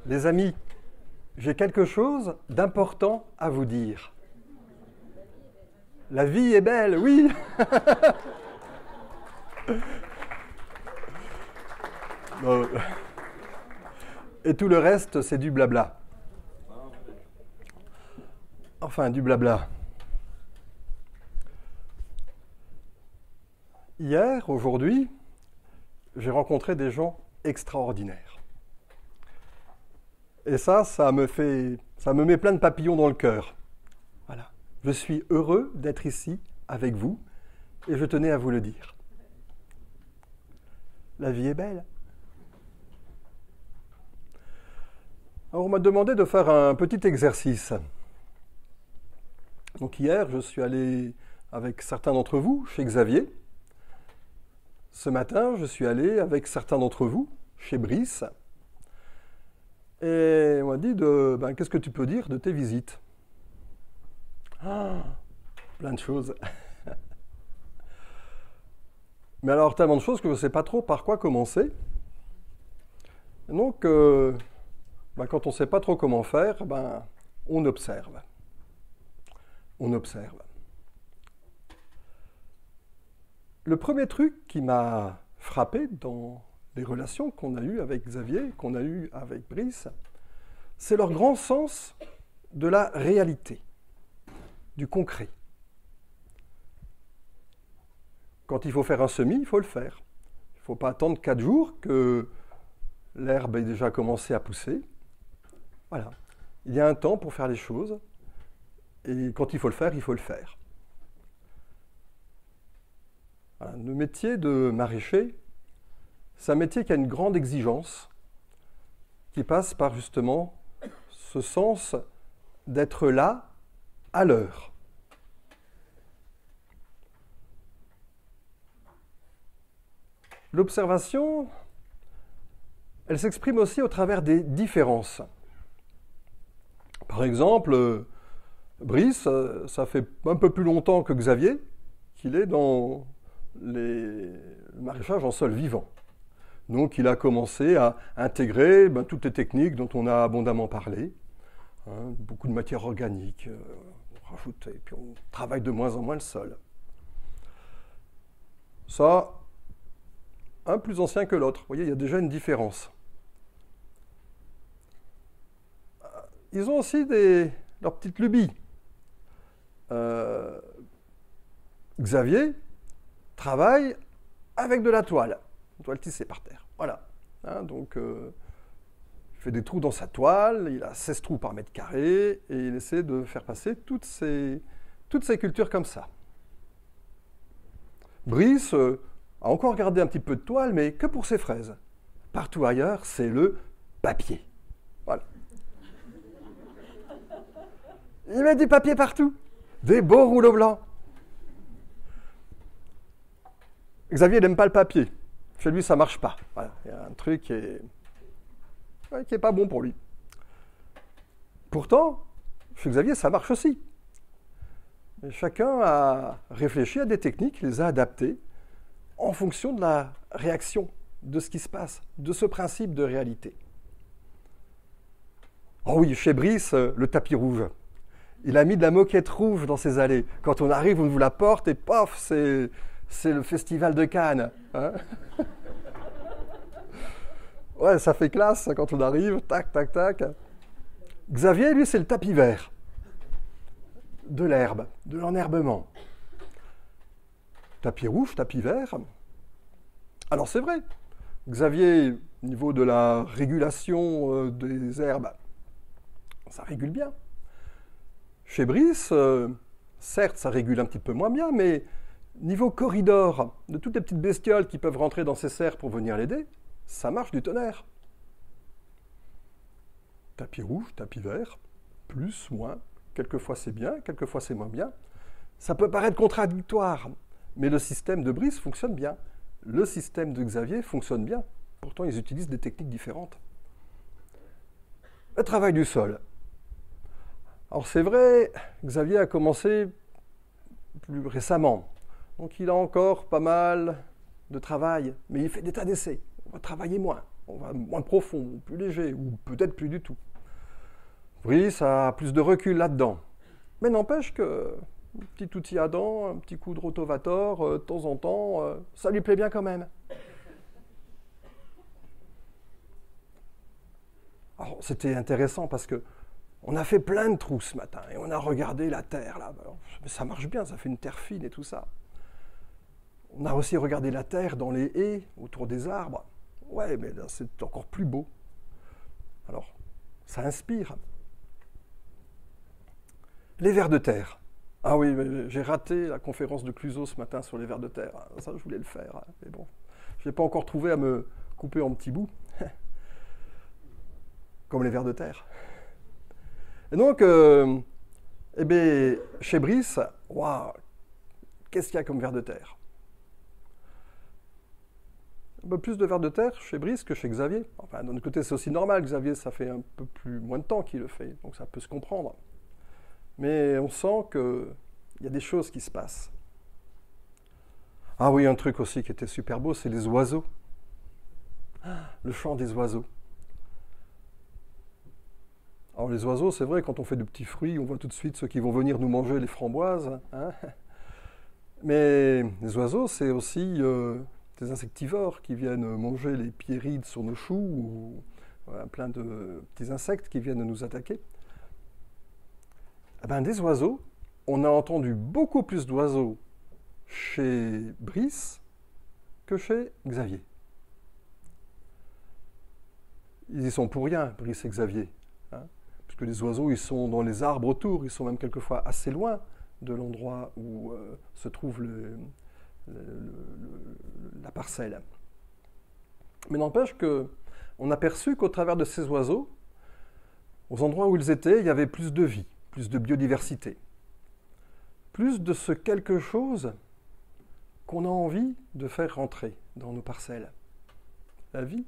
Les amis, j'ai quelque chose d'important à vous dire. La vie est belle, oui. Bon. Et tout le reste, c'est du blabla. Enfin, du blabla. Hier, aujourd'hui, j'ai rencontré des gens extraordinaires. Et ça me met plein de papillons dans le cœur. Voilà. Je suis heureux d'être ici avec vous et je tenais à vous le dire. La vie est belle. Alors, on m'a demandé de faire un petit exercice. Donc hier, je suis allé avec certains d'entre vous chez Xavier. Ce matin, je suis allé avec certains d'entre vous chez Brice. Et on m'a dit qu'est-ce que tu peux dire de tes visites? Plein de choses. Mais alors, tellement de choses que je ne sais pas trop par quoi commencer. Donc, quand on ne sait pas trop comment faire, on observe. On observe. Le premier truc qui m'a frappé dans les relations qu'on a eues avec Xavier, qu'on a eues avec Brice, c'est leur grand sens de la réalité, du concret. Quand il faut faire un semis, il faut le faire. Il ne faut pas attendre 4 jours que l'herbe ait déjà commencé à pousser. Voilà. Il y a un temps pour faire les choses, et quand il faut le faire, il faut le faire. Voilà. Le métier de maraîcher, c'est un métier qui a une grande exigence, qui passe par justement ce sens d'être là, à l'heure. L'observation, elle s'exprime aussi au travers des différences. Par exemple, Brice, ça fait un peu plus longtemps que Xavier qu'il est dans le maraîchage en sol vivant. Donc il a commencé à intégrer toutes les techniques dont on a abondamment parlé. Beaucoup de matière organique, on rajoute, et puis on travaille de moins en moins le sol. Ça, un plus ancien que l'autre. Vous voyez, il y a déjà une différence. Ils ont aussi leurs petites lubies. Xavier travaille avec de la toile tissée par terre. Voilà. Donc, il fait des trous dans sa toile, il a 16 trous par mètre carré, et il essaie de faire passer toutes ces cultures comme ça. Brice a encore gardé un petit peu de toile, mais que pour ses fraises. Partout ailleurs, c'est le papier. Voilà. Il met du papier partout. Des beaux rouleaux blancs. Xavier n'aime pas le papier. Chez lui, ça ne marche pas. Voilà. Il y a un truc qui est pas bon pour lui. Pourtant, chez Xavier, ça marche aussi. Et chacun a réfléchi à des techniques, les a adaptées en fonction de la réaction, de ce qui se passe, de ce principe de réalité. Oh oui, chez Brice, le tapis rouge. Il a mis de la moquette rouge dans ses allées. Quand on arrive, on vous la porte et paf, c'est le festival de Cannes. Ouais, ça fait classe quand on arrive, tac, tac, tac. Xavier, lui, c'est le tapis vert. De l'herbe, de l'enherbement. Tapis rouge, tapis vert. Alors c'est vrai, Xavier, au niveau de la régulation des herbes, ça régule bien. Chez Brice, certes, ça régule un petit peu moins bien, mais niveau corridor, de toutes les petites bestioles qui peuvent rentrer dans ces serres pour venir l'aider, ça marche du tonnerre. Tapis rouge, tapis vert, plus, moins, quelquefois c'est bien, quelquefois c'est moins bien. Ça peut paraître contradictoire, mais le système de Brice fonctionne bien. Le système de Xavier fonctionne bien. Pourtant, ils utilisent des techniques différentes. Le travail du sol. Alors c'est vrai, Xavier a commencé plus récemment. Donc il a encore pas mal de travail, mais il fait des tas d'essais. On va travailler moins. On va moins profond, plus léger, ou peut-être plus du tout. Brice a plus de recul là-dedans. Mais n'empêche que un petit outil à dents, un petit coup de rotovator, de temps en temps, ça lui plaît bien quand même. Alors, c'était intéressant parce que on a fait plein de trous ce matin et on a regardé la terre là. Alors, ça marche bien, ça fait une terre fine et tout ça. On a aussi regardé la terre dans les haies, autour des arbres. Ouais, mais là, c'est encore plus beau. Alors, ça inspire. Les vers de terre. Ah oui, j'ai raté la conférence de Clouseau ce matin sur les vers de terre. Ça, je voulais le faire. Mais bon, je n'ai pas encore trouvé à me couper en petits bouts. Comme les vers de terre. Et donc, chez Brice, waouh, qu'est-ce qu'il y a comme vers de terre? Plus de vers de terre chez Brice que chez Xavier. Enfin, d'un autre côté, c'est aussi normal. Xavier, ça fait un peu plus moins de temps qu'il le fait, donc ça peut se comprendre. Mais on sent qu'il y a des choses qui se passent. Ah oui, un truc aussi qui était super beau, c'est les oiseaux. Le chant des oiseaux. Alors les oiseaux, c'est vrai, quand on fait de petits fruits, on voit tout de suite ceux qui vont venir nous manger les framboises. Hein. Mais les oiseaux, c'est aussi des insectivores qui viennent manger les pierrides sur nos choux, ou plein de petits insectes qui viennent nous attaquer. Eh bien, des oiseaux, on a entendu beaucoup plus d'oiseaux chez Brice que chez Xavier. Ils y sont pour rien, Brice et Xavier. Hein, puisque les oiseaux, ils sont dans les arbres autour, ils sont même quelquefois assez loin de l'endroit où se trouve la parcelle. Mais n'empêche qu'on a perçu qu'au travers de ces oiseaux, aux endroits où ils étaient, il y avait plus de vie, plus de biodiversité, plus de ce quelque chose qu'on a envie de faire rentrer dans nos parcelles. La vie.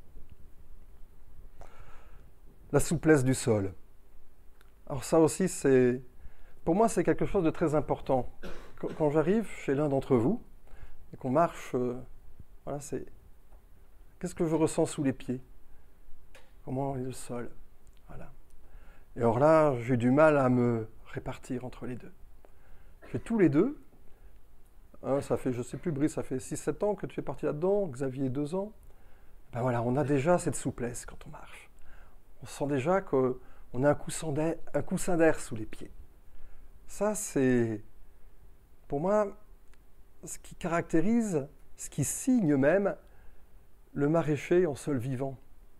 La souplesse du sol. Alors ça aussi, pour moi, c'est quelque chose de très important. Quand j'arrive chez l'un d'entre vous et qu'on marche, voilà, qu'est-ce que je ressens sous les pieds? Comment est le sol? Voilà. Et alors là, j'ai du mal à me répartir entre les deux. J'ai tous les deux. Hein, ça fait, je ne sais plus, Brice, ça fait 6-7 ans que tu es parti là-dedans, Xavier 2 ans. Ben voilà, on a déjà cette souplesse quand on marche. On sent déjà qu'on a un coussin d'air sous les pieds. Ça, c'est, pour moi, ce qui caractérise, ce qui signe même le maraîcher en sol vivant.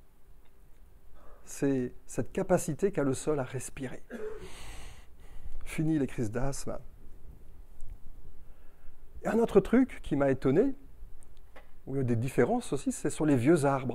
C'est cette capacité qu'a le sol à respirer. Fini les crises d'asthme. Et un autre truc qui m'a étonné, où il y a des différences aussi, c'est sur les vieux arbres.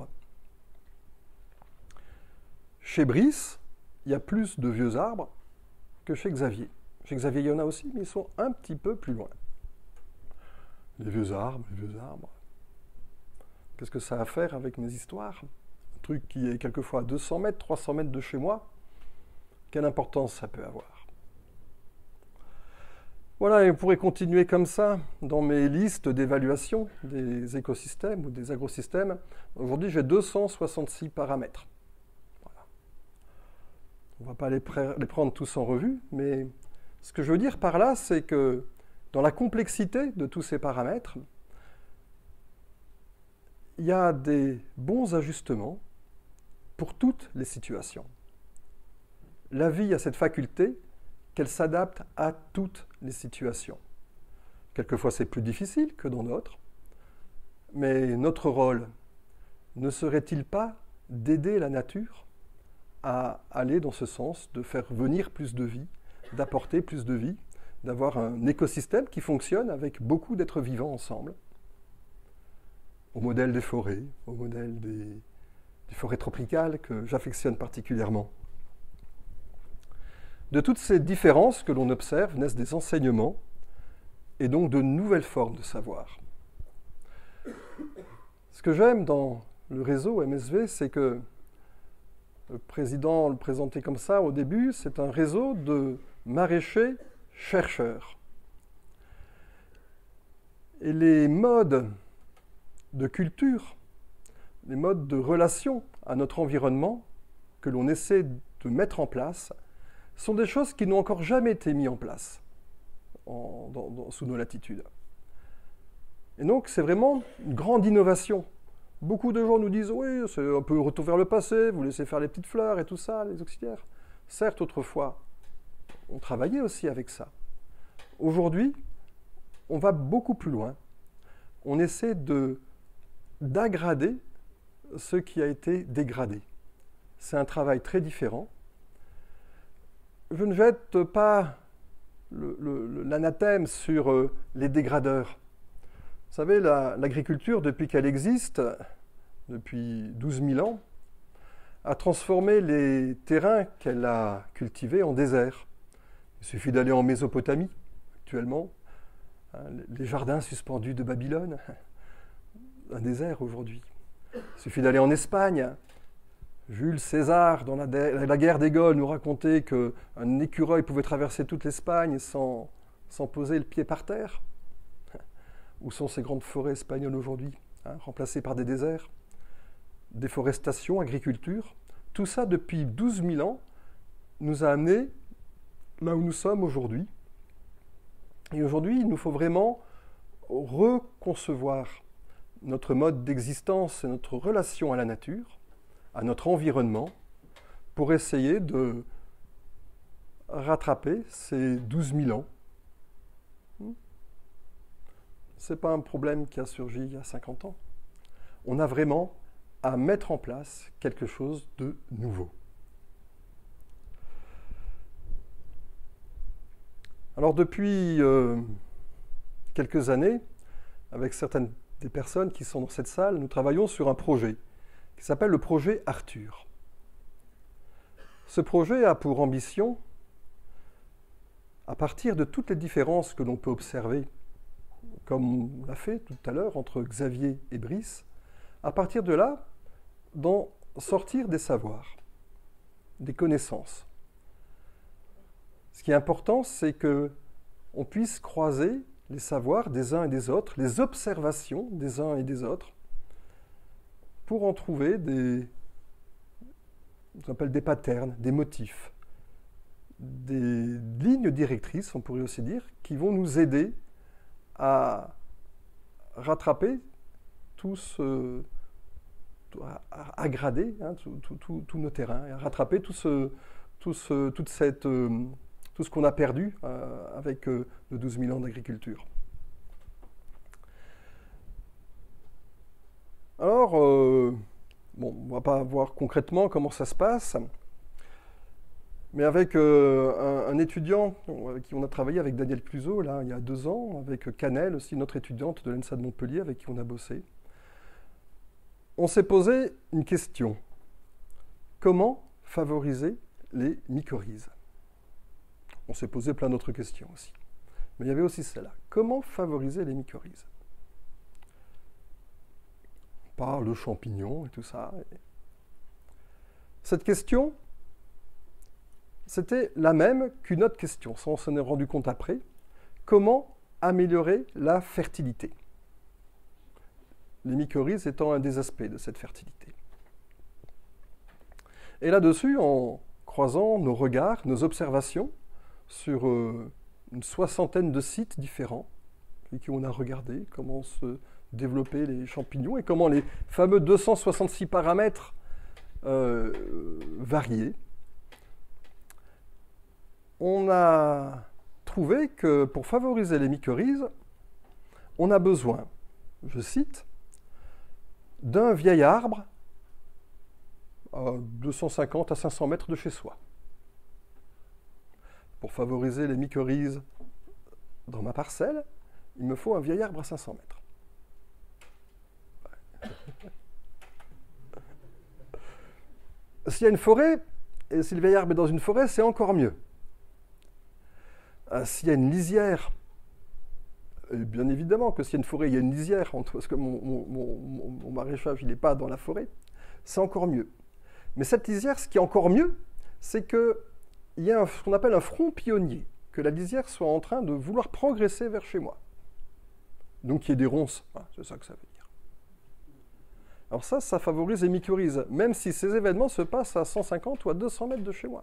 Chez Brice, il y a plus de vieux arbres que chez Xavier. Chez Xavier, il y en a aussi, mais ils sont un petit peu plus loin. Les vieux arbres. Qu'est-ce que ça a à faire avec mes histoires? Un truc qui est quelquefois à 200 mètres, 300 mètres de chez moi. Quelle importance ça peut avoir? Voilà, et on pourrait continuer comme ça dans mes listes d'évaluation des écosystèmes ou des agrosystèmes. Aujourd'hui, j'ai 266 paramètres. Voilà. On ne va pas les prendre tous en revue, mais ce que je veux dire par là, c'est que dans la complexité de tous ces paramètres, il y a des bons ajustements pour toutes les situations. La vie a cette faculté qu'elle s'adapte à toutes les situations. Quelquefois, c'est plus difficile que dans d'autres, mais notre rôle ne serait-il pas d'aider la nature à aller dans ce sens, de faire venir plus de vie, d'apporter plus de vie, d'avoir un écosystème qui fonctionne avec beaucoup d'êtres vivants ensemble, au modèle des forêts, au modèle des forêts tropicales que j'affectionne particulièrement. De toutes ces différences que l'on observe naissent des enseignements et donc de nouvelles formes de savoir. Ce que j'aime dans le réseau MSV, c'est que le président le présentait comme ça au début, c'est un réseau de maraîchers chercheurs. Et les modes de culture les modes de relation à notre environnement que l'on essaie de mettre en place sont des choses qui n'ont encore jamais été mises en place sous nos latitudes. Et donc, c'est vraiment une grande innovation. Beaucoup de gens nous disent « Oui, c'est un peu retour vers le passé, vous laissez faire les petites fleurs et tout ça, les auxiliaires. » Certes, autrefois, on travaillait aussi avec ça. Aujourd'hui, on va beaucoup plus loin. On essaie d'aggrader ce qui a été dégradé. C'est un travail très différent. Je ne jette pas l'anathème sur les dégradeurs. Vous savez, l'agriculture, depuis qu'elle existe, depuis 12 000 ans, a transformé les terrains qu'elle a cultivés en déserts. Il suffit d'aller en Mésopotamie, actuellement, les jardins suspendus de Babylone, un désert aujourd'hui. Il suffit d'aller en Espagne. Jules César, dans la guerre des Gaules, nous racontait qu'un écureuil pouvait traverser toute l'Espagne sans poser le pied par terre. Où sont ces grandes forêts espagnoles aujourd'hui, remplacées par des déserts? Déforestation, agriculture, tout ça depuis 12 000 ans nous a amenés là où nous sommes aujourd'hui. Et aujourd'hui, il nous faut vraiment reconcevoir notre mode d'existence et notre relation à la nature, à notre environnement, pour essayer de rattraper ces 12 000 ans. Ce n'est pas un problème qui a surgi il y a 50 ans. On a vraiment à mettre en place quelque chose de nouveau. Alors depuis quelques années, avec certaines des personnes qui sont dans cette salle, nous travaillons sur un projet qui s'appelle le projet Arthur. Ce projet a pour ambition, à partir de toutes les différences que l'on peut observer, comme on l'a fait tout à l'heure entre Xavier et Brice, à partir de là, d'en sortir des savoirs, des connaissances. Ce qui est important, c'est qu'on puisse croiser les savoirs des uns et des autres, les observations des uns et des autres, pour en trouver on appelle des patterns, des motifs, des lignes directrices, on pourrait aussi dire, qui vont nous aider à rattraper à grader tous nos terrains, et à rattraper tout ce qu'on a perdu avec nos 12 000 ans d'agriculture. Alors, on ne va pas voir concrètement comment ça se passe, mais avec un étudiant avec qui on a travaillé, avec Daniel Cluzot, là, il y a 2 ans, avec Canel, aussi notre étudiante de l'ENSA de Montpellier, avec qui on a bossé, on s'est posé une question. Comment favoriser les mycorhizes? On s'est posé plein d'autres questions aussi. Mais il y avait aussi celle-là. Comment favoriser les mycorhizes? Par le champignon et tout ça. Cette question, c'était la même qu'une autre question. Ça, on s'en est rendu compte après. Comment améliorer la fertilité? Les mycorhizes étant un des aspects de cette fertilité. Et là-dessus, en croisant nos regards, nos observations, sur une 60aine de sites différents, et qui on a regardé comment se développer les champignons et comment les fameux 266 paramètres variaient. On a trouvé que pour favoriser les mycorhizes, on a besoin, je cite, d'un vieil arbre à 250 à 500 mètres de chez soi. Pour favoriser les mycorhizes dans ma parcelle, il me faut un vieil arbre à 500 mètres. S'il y a une forêt, et si le vieil arbre est dans une forêt, c'est encore mieux. S'il y a une lisière, et bien évidemment que s'il y a une forêt, il y a une lisière, parce que mon maraîchage, il n'est pas dans la forêt, c'est encore mieux. Mais cette lisière, ce qui est encore mieux, c'est qu'il y a ce qu'on appelle un front pionnier, que la lisière soit en train de vouloir progresser vers chez moi. Donc il y ait des ronces, c'est ça que ça veut dire. Alors ça favorise les mycorhizes, même si ces événements se passent à 150 ou à 200 mètres de chez moi.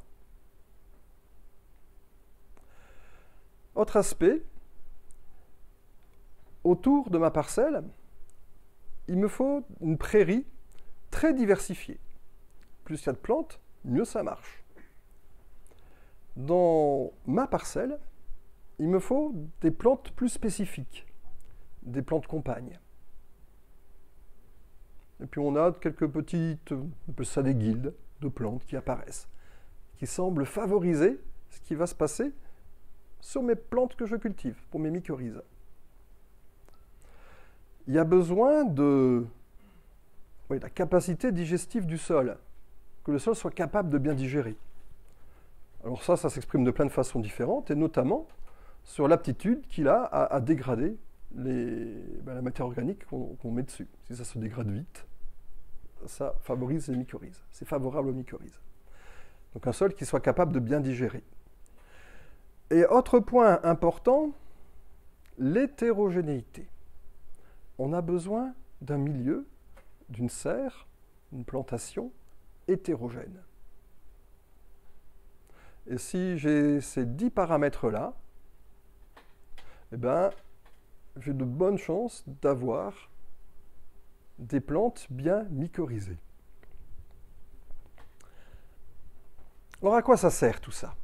Autre aspect, autour de ma parcelle, il me faut une prairie très diversifiée. Plus il y a de plantes, mieux ça marche. Dans ma parcelle, il me faut des plantes plus spécifiques, des plantes compagnes. Et puis on a quelques petites, on appelle ça des guildes de plantes qui apparaissent, qui semblent favoriser ce qui va se passer sur mes plantes que je cultive, pour mes mycorhizes. Il y a besoin de la capacité digestive du sol, que le sol soit capable de bien digérer. Alors ça s'exprime de plein de façons différentes, et notamment sur l'aptitude qu'il a à dégrader la matière organique qu'on met dessus. Si ça se dégrade vite, ça favorise les mycorhizes. C'est favorable aux mycorhizes. Donc un sol qui soit capable de bien digérer. Et autre point important, l'hétérogénéité. On a besoin d'un milieu, d'une serre, une plantation hétérogène. Et si j'ai ces 10 paramètres-là, eh ben, j'ai de bonnes chances d'avoir des plantes bien mycorhizées. Alors à quoi ça sert tout ça?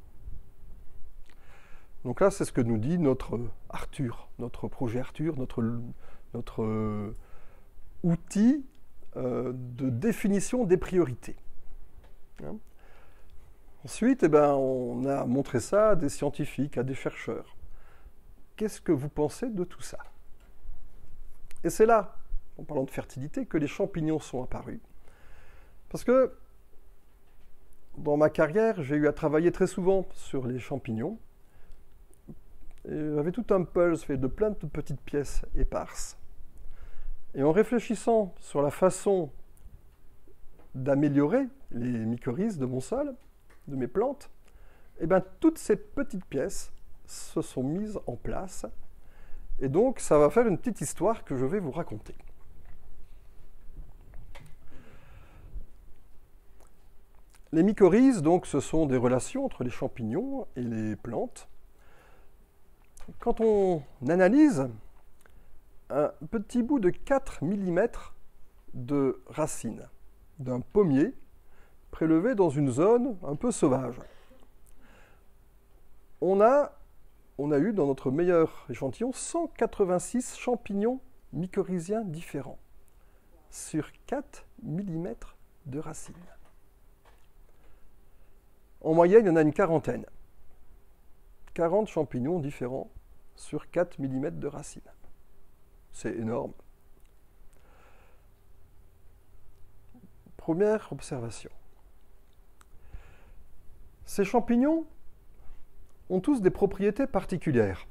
Donc là, c'est ce que nous dit notre Arthur, notre projet Arthur, notre outil de définition des priorités. Hein? Ensuite, on a montré ça à des scientifiques, à des chercheurs. Qu'est-ce que vous pensez de tout ça? Et c'est là, en parlant de fertilité, que les champignons sont apparus. Parce que dans ma carrière, j'ai eu à travailler très souvent sur les champignons. J'avais tout un puzzle fait de plein de petites pièces éparses. Et en réfléchissant sur la façon d'améliorer les mycorhizes de mon sol, de mes plantes, toutes ces petites pièces se sont mises en place. Et donc, ça va faire une petite histoire que je vais vous raconter. Les mycorhizes, donc, ce sont des relations entre les champignons et les plantes. Quand on analyse un petit bout de 4 mm de racine d'un pommier prélevé dans une zone un peu sauvage, on a eu dans notre meilleur échantillon 186 champignons mycorhiziens différents sur 4 mm de racine. En moyenne, il y en a une quarantaine. 40 champignons différents sur 4 mm de racine. C'est énorme. Première observation. Ces champignons ont tous des propriétés particulières.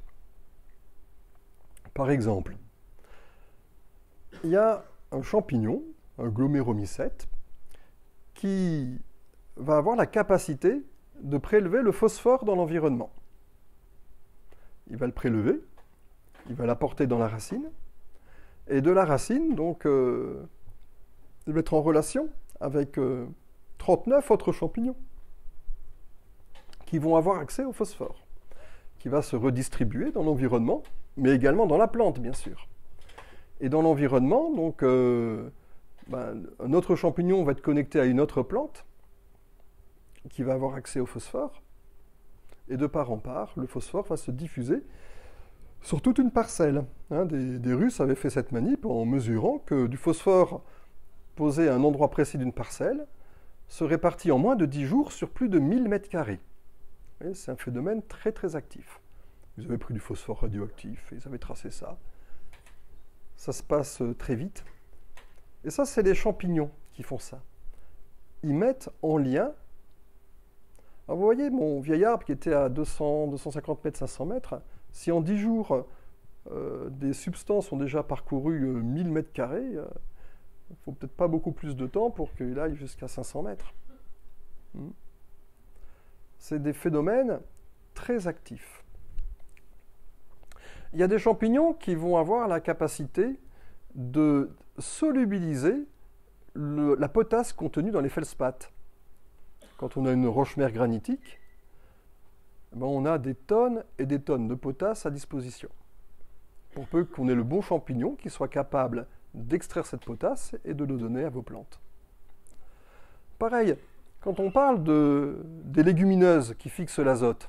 Par exemple, il y a un champignon, un gloméromycète, qui va avoir la capacité de prélever le phosphore dans l'environnement. Il va le prélever, il va l'apporter dans la racine, et de la racine, donc, il va être en relation avec 39 autres champignons qui vont avoir accès au phosphore, qui va se redistribuer dans l'environnement, mais également dans la plante, bien sûr. Et dans l'environnement, donc, un autre champignon va être connecté à une autre plante qui va avoir accès au phosphore, et de part en part, le phosphore va se diffuser sur toute une parcelle. Des Russes avaient fait cette manip en mesurant que du phosphore posé à un endroit précis d'une parcelle se répartit en moins de 10 jours sur plus de 1000 m². C'est un phénomène très très actif. Ils avaient pris du phosphore radioactif et ils avaient tracé ça. Ça se passe très vite. Et ça, c'est les champignons qui font ça. Ils mettent en lien. Alors vous voyez, mon vieil arbre qui était à 200, 250 mètres, 500 mètres, si en 10 jours, des substances ont déjà parcouru 1000 mètres carrés, il ne faut peut-être pas beaucoup plus de temps pour qu'il aille jusqu'à 500 mètres. C'est des phénomènes très actifs. Il y a des champignons qui vont avoir la capacité de solubiliser la potasse contenue dans les feldspaths. Quand on a une roche-mère granitique, on a des tonnes et des tonnes de potasse à disposition. Pour peu qu'on ait le bon champignon qui soit capable d'extraire cette potasse et de le donner à vos plantes. Pareil, quand on parle des légumineuses qui fixent l'azote,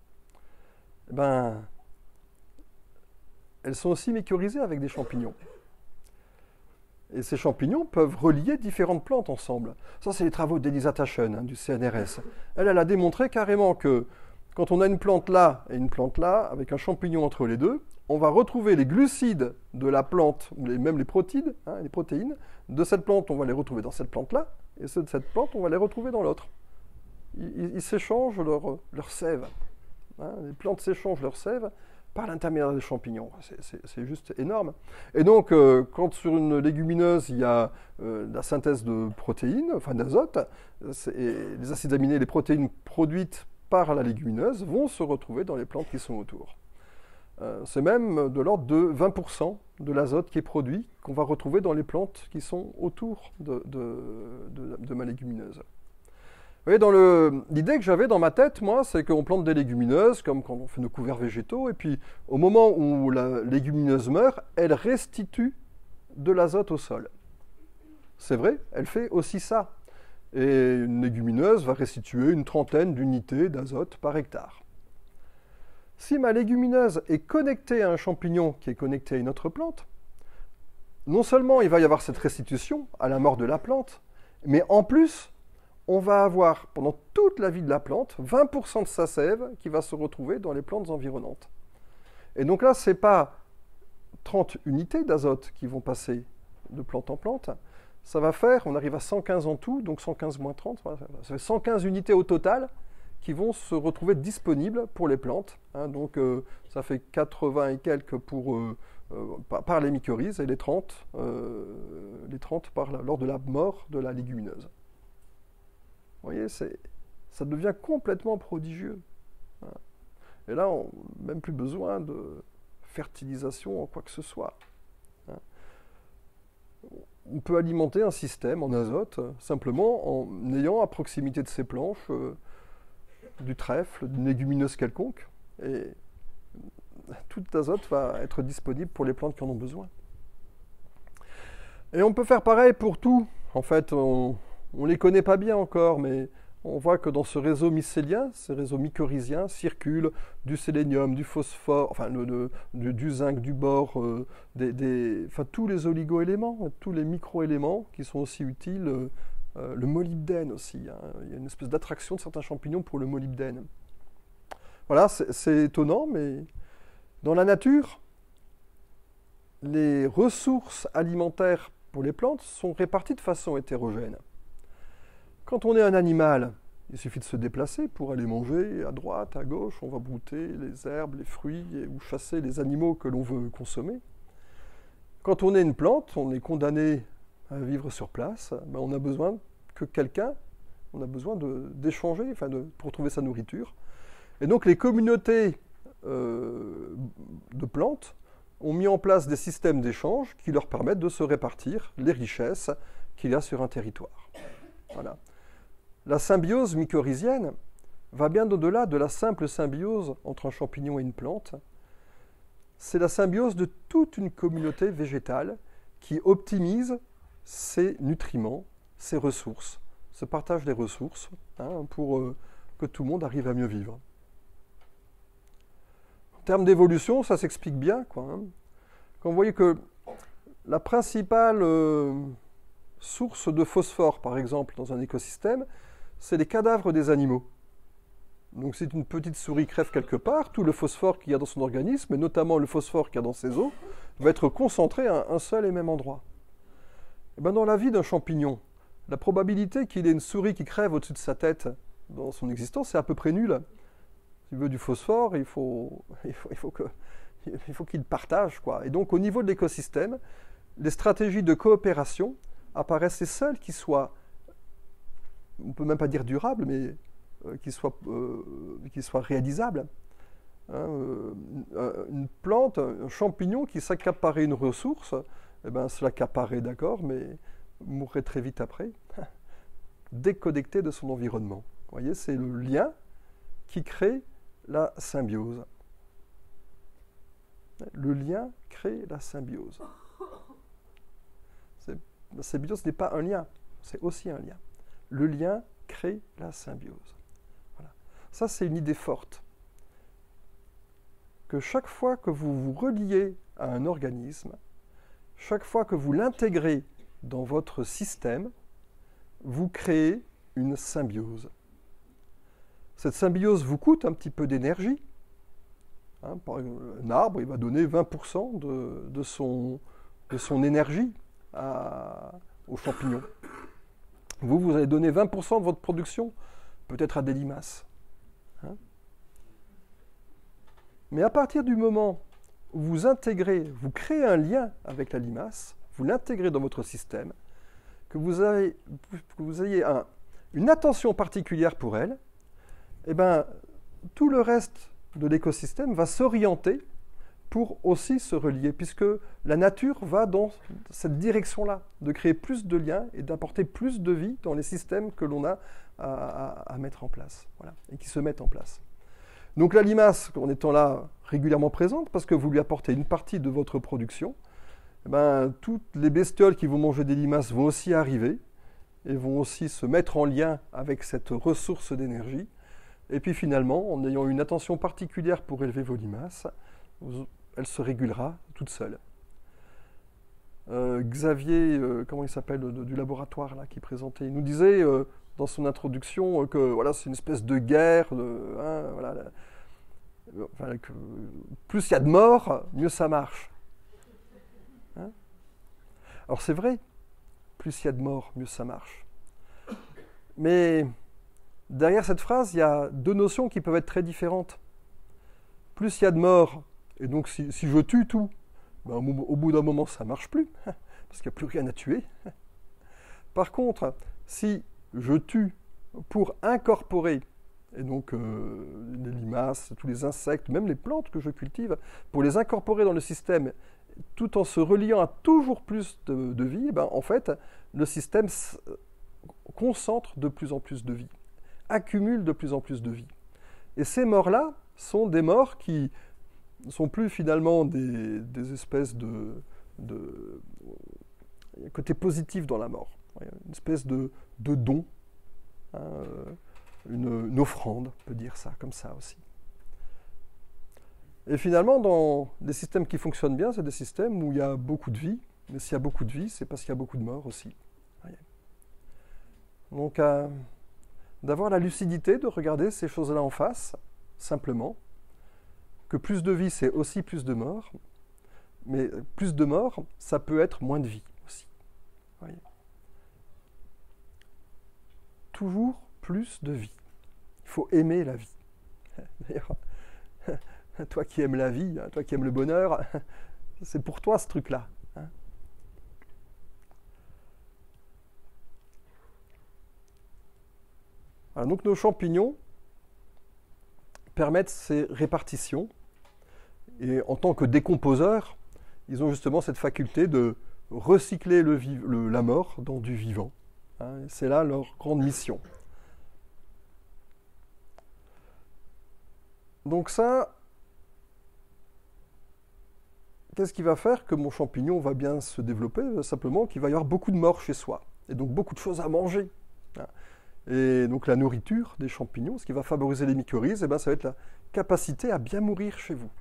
elles sont aussi mycorhizées avec des champignons. Et ces champignons peuvent relier différentes plantes ensemble. Ça, c'est les travaux d'Elisa Taschen, du CNRS. Elle a démontré carrément que quand on a une plante là et une plante là, avec un champignon entre les deux, on va retrouver les glucides de la plante, ou même les protéines, les protéines de cette plante, on va les retrouver dans cette plante-là, et ceux de cette plante, on va les retrouver dans l'autre. Ils s'échangent leur sève. Les plantes s'échangent leur sève par l'intermédiaire des champignons. C'est juste énorme. Et donc, quand sur une légumineuse, il y a la synthèse de protéines, enfin d'azote, les acides aminés, les protéines produites par la légumineuse vont se retrouver dans les plantes qui sont autour. C'est même de l'ordre de 20% de l'azote qui est produit, qu'on va retrouver dans les plantes qui sont autour de ma légumineuse. Vous voyez, l'idée que j'avais dans ma tête, moi, c'est qu'on plante des légumineuses, comme quand on fait nos couverts végétaux, et puis au moment où la légumineuse meurt, elle restitue de l'azote au sol. C'est vrai, elle fait aussi ça. Et une légumineuse va restituer une trentaine d'unités d'azote par hectare. Si ma légumineuse est connectée à un champignon qui est connecté à une autre plante, non seulement il va y avoir cette restitution à la mort de la plante, mais en plus, on va avoir, pendant toute la vie de la plante, 20% de sa sève qui va se retrouver dans les plantes environnantes. Et donc là, ce n'est pas 30 unités d'azote qui vont passer de plante en plante, ça va faire, on arrive à 115 en tout, donc 115 moins 30, ça fait 115 unités au total qui vont se retrouver disponibles pour les plantes. Donc ça fait 80 et quelques par les mycorhizes et les 30 lors de la mort de la légumineuse. Vous voyez, ça devient complètement prodigieux. Et là, on n'a même plus besoin de fertilisation en quoi que ce soit. On peut alimenter un système en azote simplement en ayant à proximité de ses planches du trèfle, d'une légumineuse quelconque, et tout l'azote va être disponible pour les plantes qui en ont besoin. Et on peut faire pareil pour tout. En fait, on ne les connaît pas bien encore, mais on voit que dans ce réseau mycélien, ce réseau mycorhizien, circule du sélénium, du phosphore, enfin du zinc, du bore, tous les oligo-éléments, tous les micro-éléments qui sont aussi utiles, le molybdène aussi. Il y a une espèce d'attraction de certains champignons pour le molybdène. Voilà, c'est étonnant, mais dans la nature, les ressources alimentaires pour les plantes sont réparties de façon hétérogène. Quand on est un animal, il suffit de se déplacer pour aller manger à droite, à gauche, on va brouter les herbes, les fruits ou chasser les animaux que l'on veut consommer. Quand on est une plante, on est condamné à vivre sur place, on a besoin que quelqu'un, on a besoin d'échanger pour trouver sa nourriture. Et donc les communautés de plantes ont mis en place des systèmes d'échange qui leur permettent de se répartir les richesses qu'il y a sur un territoire. Voilà. La symbiose mycorhizienne va bien au-delà de la simple symbiose entre un champignon et une plante. C'est la symbiose de toute une communauté végétale qui optimise ses nutriments, ses ressources, ce partage des ressources pour que tout le monde arrive à mieux vivre. En termes d'évolution, ça s'explique bien. Quand vous voyez que la principale source de phosphore, par exemple, dans un écosystème, c'est les cadavres des animaux. Donc si une petite souris crève quelque part, tout le phosphore qu'il y a dans son organisme, et notamment le phosphore qu'il y a dans ses os, va être concentré à un seul et même endroit. Et dans la vie d'un champignon, la probabilité qu'il ait une souris qui crève au-dessus de sa tête dans son existence est à peu près nulle. S'il veut du phosphore, il faut qu'il partage, quoi. Et donc au niveau de l'écosystème, les stratégies de coopération apparaissent les seules qui soient, on ne peut même pas dire durables, mais qui soient réalisables. Une plante, un champignon qui s'accapare une ressource, eh ben, cela qu'apparaît, d'accord, mais mourrait très vite après, déconnecté de son environnement. Vous voyez, c'est le lien qui crée la symbiose. Le lien crée la symbiose. La symbiose n'est pas un lien, c'est aussi un lien. Le lien crée la symbiose. Voilà. Ça, c'est une idée forte. Que chaque fois que vous vous reliez à un organisme, chaque fois que vous l'intégrez dans votre système, vous créez une symbiose. Cette symbiose vous coûte un petit peu d'énergie. Hein, un arbre, il va donner 20% de son énergie aux champignons. Vous allez donner 20% de votre production, peut-être à des limaces. Hein. Mais à partir du moment où vous intégrez, vous créez un lien avec la limace, vous l'intégrez dans votre système, que vous ayez une attention particulière pour elle, eh ben, tout le reste de l'écosystème va s'orienter pour aussi se relier, puisque la nature va dans cette direction-là, de créer plus de liens et d'apporter plus de vie dans les systèmes que l'on a à mettre en place, voilà, et qui se mettent en place. Donc la limace, en étant là régulièrement présente, parce que vous lui apportez une partie de votre production, eh ben, toutes les bestioles qui vont manger des limaces vont aussi arriver et vont aussi se mettre en lien avec cette ressource d'énergie. Et puis finalement, en ayant une attention particulière pour élever vos limaces, elle se régulera toute seule. Xavier, comment il s'appelle, du laboratoire là, qui présentait, il nous disait dans son introduction que voilà, c'est une espèce de guerre, voilà, enfin, que plus il y a de morts, mieux ça marche. Hein? Alors c'est vrai, plus il y a de morts, mieux ça marche. Mais derrière cette phrase, il y a deux notions qui peuvent être très différentes. Plus il y a de morts, et donc si je tue tout, ben, au bout d'un moment, ça ne marche plus, parce qu'il n'y a plus rien à tuer. Par contre, si je tue pour incorporer, et donc les limaces, tous les insectes, même les plantes que je cultive, pour les incorporer dans le système, tout en se reliant à toujours plus de vie, ben, en fait, le système concentre de plus en plus de vie, accumule de plus en plus de vie. Et ces morts-là sont des morts qui ne sont plus finalement des espèces de côté positif dans la mort, une espèce de don, hein, une offrande, on peut dire ça comme ça aussi. Et finalement, dans des systèmes qui fonctionnent bien, c'est des systèmes où il y a beaucoup de vie, mais s'il y a beaucoup de vie, c'est parce qu'il y a beaucoup de morts aussi. Donc, d'avoir la lucidité de regarder ces choses-là en face, simplement, que plus de vie, c'est aussi plus de morts, mais plus de morts, ça peut être moins de vie aussi. Voyez. Toujours plus de vie. Il faut aimer la vie. D'ailleurs, toi qui aimes la vie, toi qui aimes le bonheur, c'est pour toi ce truc-là. Hein. Alors, donc nos champignons permettent ces répartitions. Et en tant que décomposeurs, ils ont justement cette faculté de recycler la mort dans du vivant. Hein, c'est là leur grande mission. Donc ça, qu'est-ce qui va faire que mon champignon va bien se développer? Simplement qu'il va y avoir beaucoup de morts chez soi, et donc beaucoup de choses à manger. Hein. Et donc la nourriture des champignons, ce qui va favoriser les mycorhizes, eh ben, ça va être la capacité à bien mourir chez vous.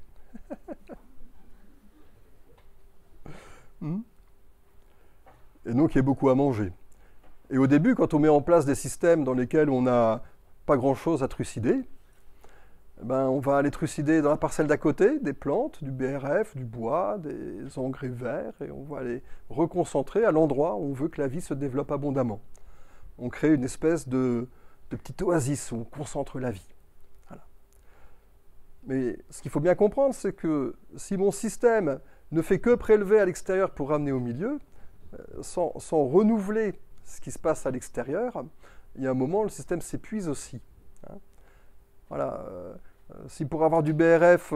Et donc il y a beaucoup à manger. Et au début, quand on met en place des systèmes dans lesquels on n'a pas grand-chose à trucider, ben, on va aller trucider dans la parcelle d'à côté des plantes, du BRF, du bois, des engrais verts, et on va les reconcentrer à l'endroit où on veut que la vie se développe abondamment. On crée une espèce de petite oasis où on concentre la vie. Voilà. Mais ce qu'il faut bien comprendre, c'est que si mon système ne fait que prélever à l'extérieur pour ramener au milieu, sans renouveler ce qui se passe à l'extérieur, il y a un moment où le système s'épuise aussi. Hein. Voilà. Si pour avoir du BRF,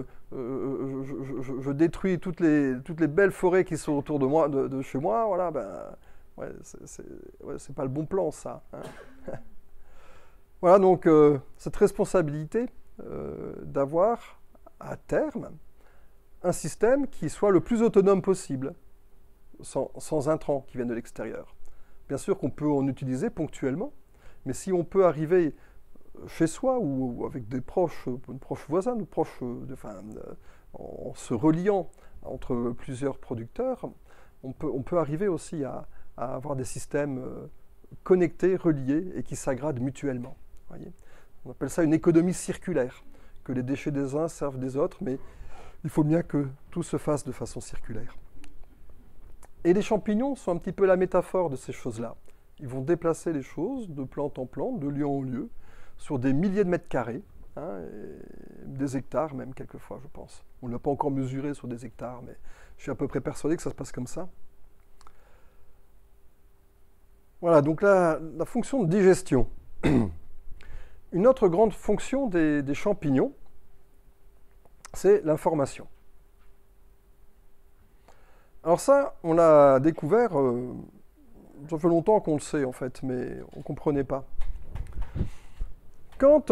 je détruis toutes les belles forêts qui sont autour de moi, de chez moi, voilà, ben, ouais, c'est pas le bon plan, ça. Hein. Voilà, donc cette responsabilité d'avoir à terme un système qui soit le plus autonome possible, sans intrants qui viennent de l'extérieur. Bien sûr qu'on peut en utiliser ponctuellement, mais si on peut arriver chez soi ou avec des proches voisins, ou proches, en se reliant entre plusieurs producteurs, on peut arriver aussi à avoir des systèmes connectés, reliés et qui s'aggradent mutuellement. Voyez, on appelle ça une économie circulaire, que les déchets des uns servent des autres, mais il faut bien que tout se fasse de façon circulaire. Et les champignons sont un petit peu la métaphore de ces choses-là. Ils vont déplacer les choses de plante en plante, de lieu en lieu, sur des milliers de mètres carrés, hein, des hectares même quelquefois, je pense. On ne l'a pas encore mesuré sur des hectares, mais je suis à peu près persuadé que ça se passe comme ça. Voilà, donc la fonction de digestion. Une autre grande fonction des champignons, c'est l'information. Alors ça, on l'a découvert, ça fait longtemps qu'on le sait en fait, mais on ne comprenait pas. Quand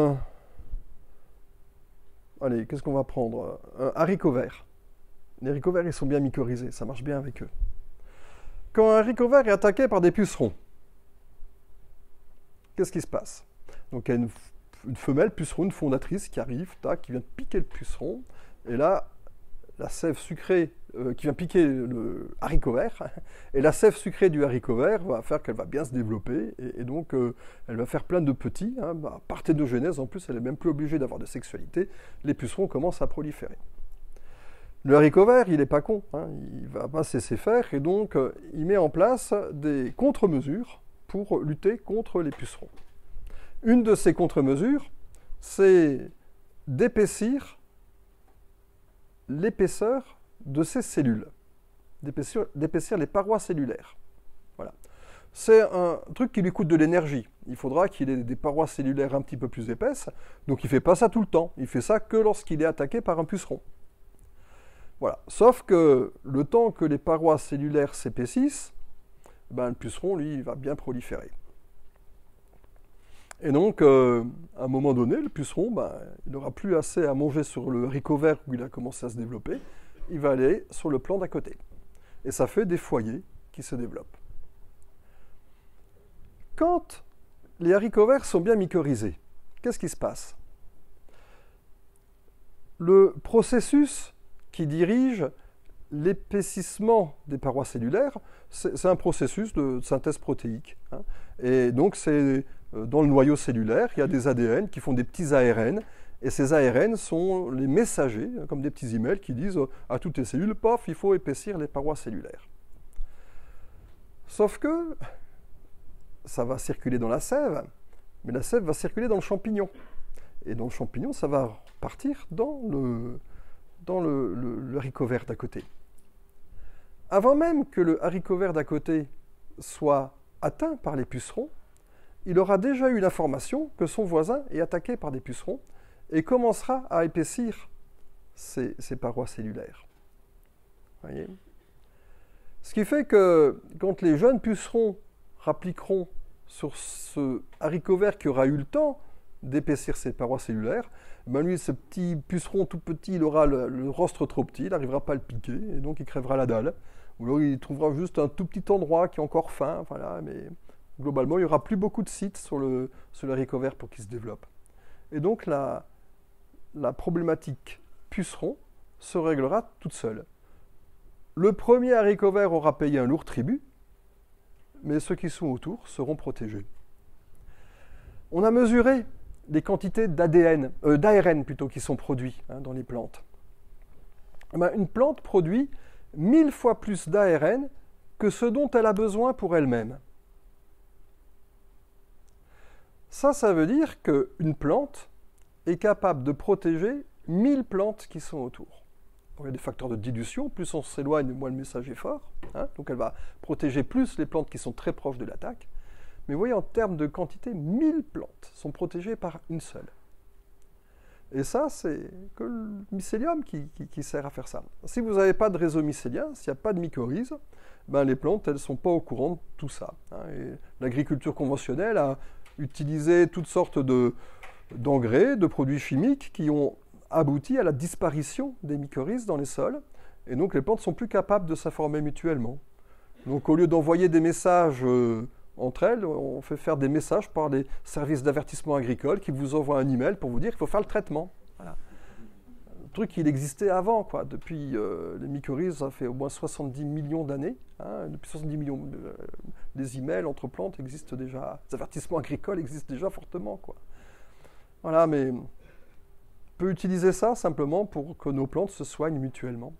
allez, qu'est-ce qu'on va prendre? Un haricot vert. Les haricots verts, ils sont bien mycorhizés, ça marche bien avec eux. Quand un haricot vert est attaqué par des pucerons, qu'est-ce qui se passe? Donc il y a une femelle puceron, une fondatrice qui arrive, tac, qui vient piquer le puceron, et là, la sève sucrée qui vient piquer le haricot vert, et la sève sucrée du haricot vert va faire qu'elle va bien se développer, et donc elle va faire plein de petits, hein, par ténogenèse, en plus elle n'est même plus obligée d'avoir de sexualité, les pucerons commencent à proliférer. Le haricot vert, il n'est pas con, hein, il ne va pas se laisser faire, et donc il met en place des contre-mesures pour lutter contre les pucerons. Une de ces contre-mesures, c'est d'épaissir l'épaisseur de ces cellules, d'épaissir les parois cellulaires. Voilà. C'est un truc qui lui coûte de l'énergie. Il faudra qu'il ait des parois cellulaires un petit peu plus épaisses, donc il ne fait pas ça tout le temps. Il fait ça que lorsqu'il est attaqué par un puceron. Voilà. Sauf que le temps que les parois cellulaires s'épaississent, ben, le puceron, lui, il va bien proliférer. Et donc, à un moment donné, le puceron, ben, il n'aura plus assez à manger sur le haricot vert où il a commencé à se développer. Il va aller sur le plan d'à côté. Et ça fait des foyers qui se développent. Quand les haricots verts sont bien mycorhizés, qu'est-ce qui se passe? Le processus qui dirige l'épaississement des parois cellulaires, c'est un processus de synthèse protéique. Hein. Et donc, c'est dans le noyau cellulaire, il y a des ADN qui font des petits ARN, et ces ARN sont les messagers, comme des petits emails qui disent à toutes les cellules, paf, il faut épaissir les parois cellulaires. Sauf que ça va circuler dans la sève, mais la sève va circuler dans le champignon. Et dans le champignon, ça va partir dans le haricot vert d'à côté. Avant même que le haricot vert d'à côté soit atteint par les pucerons, il aura déjà eu l'information que son voisin est attaqué par des pucerons et commencera à épaissir ses parois cellulaires. Voyez ? Ce qui fait que quand les jeunes pucerons rappliqueront sur ce haricot vert qui aura eu le temps d'épaissir ses parois cellulaires, ben lui, ce petit puceron tout petit, il aura le rostre trop petit, il n'arrivera pas à le piquer, et donc il crèvera la dalle. Ou alors il trouvera juste un tout petit endroit qui est encore fin, voilà, mais globalement, il n'y aura plus beaucoup de sites sur le haricot vert pour qu'il se développe. Et donc la problématique puceron se réglera toute seule. Le premier haricot vert aura payé un lourd tribut, mais ceux qui sont autour seront protégés. On a mesuré les quantités d'ARN plutôt qui sont produits dans les plantes. Ben, une plante produit 1000 fois plus d'ARN que ce dont elle a besoin pour elle-même. Ça veut dire qu'une plante est capable de protéger 1000 plantes qui sont autour. Il y a des facteurs de dilution, plus on s'éloigne, moins le message est fort. Hein, donc elle va protéger plus les plantes qui sont très proches de l'attaque. Mais vous voyez, en termes de quantité, 1000 plantes sont protégées par une seule. Et ça, c'est que le mycélium qui sert à faire ça. Si vous n'avez pas de réseau mycélien, s'il n'y a pas de mycorhizes, ben les plantes, elles ne sont pas au courant de tout ça. L'agriculture conventionnelle a utilisé toutes sortes d'engrais, de produits chimiques qui ont abouti à la disparition des mycorhizes dans les sols. Et donc les plantes ne sont plus capables de s'informer mutuellement. Donc au lieu d'envoyer des messages entre elles, on fait faire des messages par des services d'avertissement agricole qui vous envoient un email pour vous dire qu'il faut faire le traitement. Voilà. Le truc, il existait avant, quoi. Depuis les mycorhizes, ça fait au moins 70 millions d'années. Depuis 70 millions, les emails entre plantes existent déjà. Les avertissements agricoles existent déjà fortement, quoi. Voilà, mais on peut utiliser ça simplement pour que nos plantes se soignent mutuellement.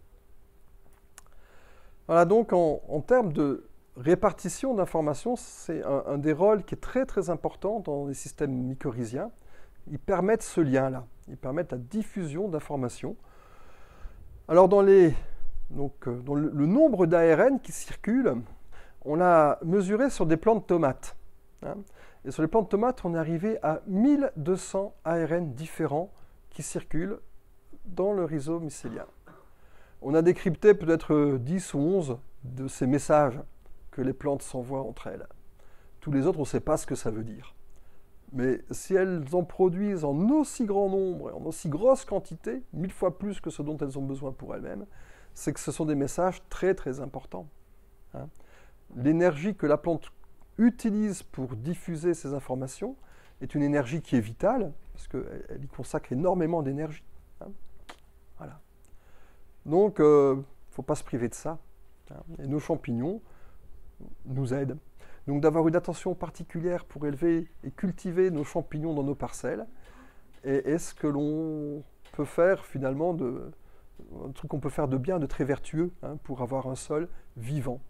Voilà, donc en termes de répartition d'informations, c'est un des rôles qui est très très important dans les systèmes mycorhiziens. Ils permettent ce lien-là, ils permettent la diffusion d'informations. Alors dans le nombre d'ARN qui circulent, on l'a mesuré sur des plants de tomates. Et sur les plants de tomates, on est arrivé à 1200 ARN différents qui circulent dans le rhizome mycélien. On a décrypté peut-être 10 ou 11 de ces messages que les plantes s'envoient entre elles. Tous les autres, on ne sait pas ce que ça veut dire. Mais si elles en produisent en aussi grand nombre, en aussi grosse quantité, 1000 fois plus que ce dont elles ont besoin pour elles-mêmes, c'est que ce sont des messages très très importants. L'énergie que la plante utilise pour diffuser ces informations est une énergie qui est vitale, parce qu'elle y consacre énormément d'énergie. Voilà. Donc, il ne faut pas se priver de ça. Et nos champignons nous aident. Donc d'avoir une attention particulière pour élever et cultiver nos champignons dans nos parcelles. Et est-ce que l'on peut faire finalement un truc qu'on peut faire de bien, de très vertueux, pour avoir un sol vivant.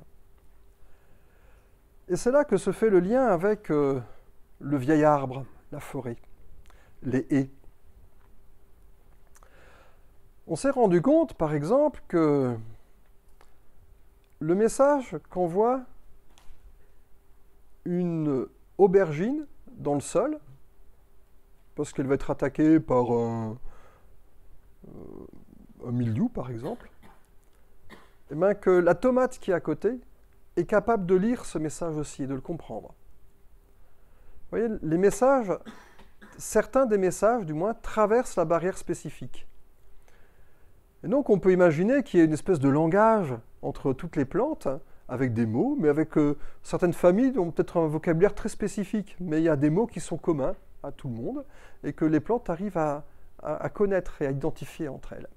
Et c'est là que se fait le lien avec le vieil arbre, la forêt, les haies. On s'est rendu compte, par exemple, que le message qu'envoie une aubergine dans le sol, parce qu'elle va être attaquée par un mildiou, par exemple, et bien que la tomate qui est à côté est capable de lire ce message aussi et de le comprendre. Vous voyez, les messages, certains des messages, du moins, traversent la barrière spécifique. Et donc, on peut imaginer qu'il y ait une espèce de langage entre toutes les plantes, avec des mots, mais avec certaines familles ont peut-être un vocabulaire très spécifique, mais il y a des mots qui sont communs à tout le monde, et que les plantes arrivent à connaître et à identifier entre elles.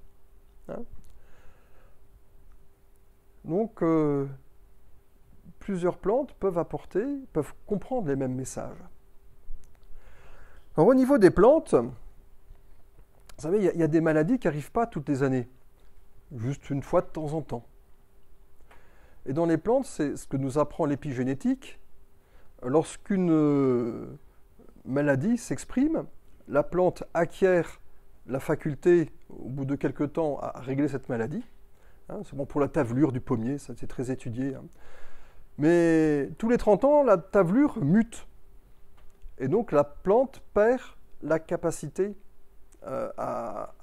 Donc, plusieurs plantes peuvent comprendre les mêmes messages. Alors, au niveau des plantes, vous savez, il y a des maladies qui n'arrivent pas toutes les années, juste une fois de temps en temps. Et dans les plantes, c'est ce que nous apprend l'épigénétique. Lorsqu'une maladie s'exprime, la plante acquiert la faculté, au bout de quelque temps, à régler cette maladie. C'est bon pour la tavelure du pommier, ça c'est très étudié. Mais tous les 30 ans, la tavelure mute. Et donc la plante perd la capacité à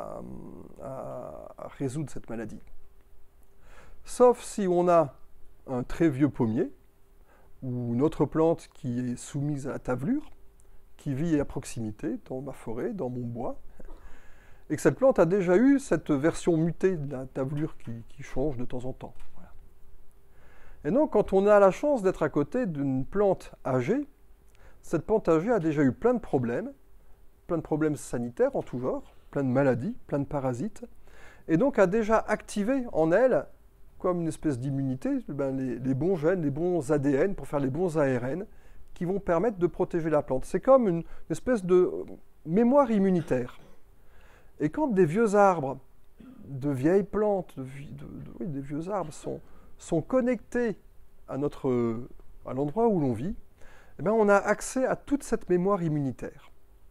résoudre cette maladie. Sauf si on a un très vieux pommier ou une autre plante qui est soumise à la tavelure, qui vit à proximité, dans ma forêt, dans mon bois, et que cette plante a déjà eu cette version mutée de la tavelure qui change de temps en temps. Voilà. Et donc, quand on a la chance d'être à côté d'une plante âgée, cette plante âgée a déjà eu plein de problèmes sanitaires en tout genre, plein de maladies, plein de parasites, et donc a déjà activé en elle, comme une espèce d'immunité, les bons gènes, les bons ADN pour faire les bons ARN qui vont permettre de protéger la plante. C'est comme une espèce de mémoire immunitaire. Et quand des vieux arbres, de vieilles plantes, des vieux arbres sont connectés à l'endroit où l'on vit, eh bien on a accès à toute cette mémoire immunitaire.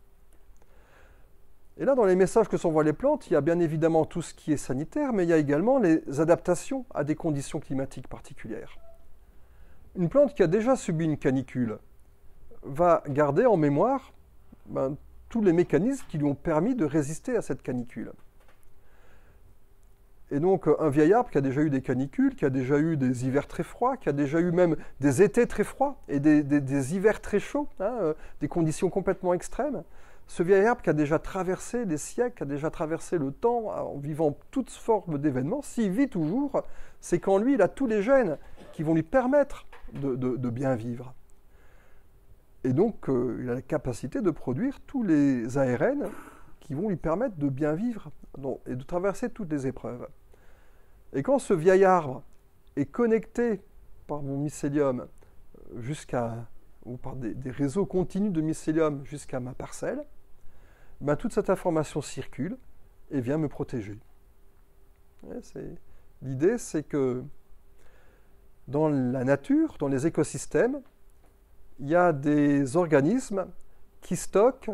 Et là, dans les messages que s'envoient les plantes, il y a bien évidemment tout ce qui est sanitaire, mais il y a également les adaptations à des conditions climatiques particulières. Une plante qui a déjà subi une canicule va garder en mémoire tous les mécanismes qui lui ont permis de résister à cette canicule. Et donc, un vieil arbre qui a déjà eu des canicules, qui a déjà eu des hivers très froids, qui a déjà eu même des étés très froids et des hivers très chauds, hein, des conditions complètement extrêmes, ce vieil arbre qui a déjà traversé les siècles, qui a déjà traversé le temps en vivant toutes formes d'événements, s'il vit toujours, c'est qu'en lui, il a tous les gènes qui vont lui permettre de bien vivre. Et donc, il a la capacité de produire tous les ARN qui vont lui permettre de bien vivre et de traverser toutes les épreuves. Et quand ce vieil arbre est connecté par mon mycélium ou par des réseaux continus de mycélium jusqu'à ma parcelle, ben toute cette information circule et vient me protéger. L'idée, c'est que dans la nature, dans les écosystèmes, il y a des organismes qui stockent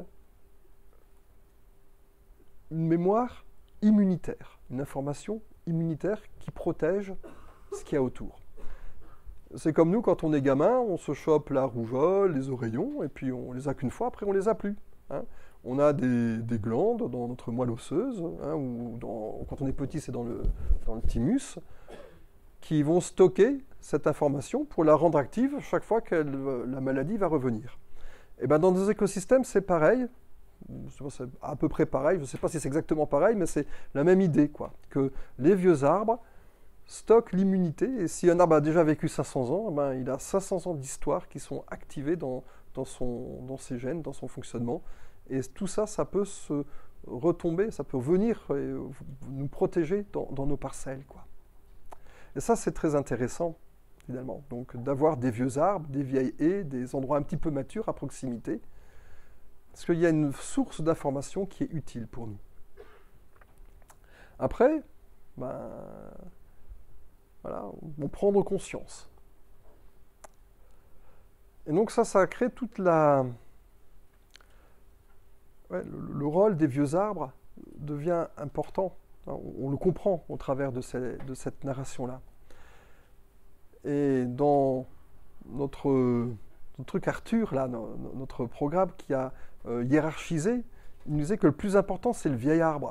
une mémoire immunitaire, une information immunitaire qui protège ce qu'il y a autour. C'est comme nous, quand on est gamin, on se chope la rougeole, les oreillons, et puis on les a qu'une fois, après on les a plus. Hein. On a des glandes dans notre moelle osseuse, hein, ou quand on est petit, c'est dans le thymus, qui vont stocker cette information pour la rendre active chaque fois que la maladie va revenir. Et ben dans nos écosystèmes, c'est pareil. C'est à peu près pareil, je ne sais pas si c'est exactement pareil, mais c'est la même idée, quoi, que les vieux arbres stockent l'immunité, et si un arbre a déjà vécu 500 ans, ben, il a 500 ans d'histoire qui sont activés dans ses gènes, dans son fonctionnement, et tout ça, ça peut se retomber, ça peut venir nous protéger dans nos parcelles, quoi. Et ça, c'est très intéressant, finalement, donc d'avoir des vieux arbres, des vieilles haies, des endroits un petit peu matures à proximité, parce qu'il y a une source d'information qui est utile pour nous. Après, ben, voilà, on prendre conscience. Et donc ça crée toute le rôle des vieux arbres devient important. On le comprend au travers de cette narration-là. Et dans notre truc Arthur, là, notre programme qui a hiérarchisé, il nous disait que le plus important, c'est le vieil arbre.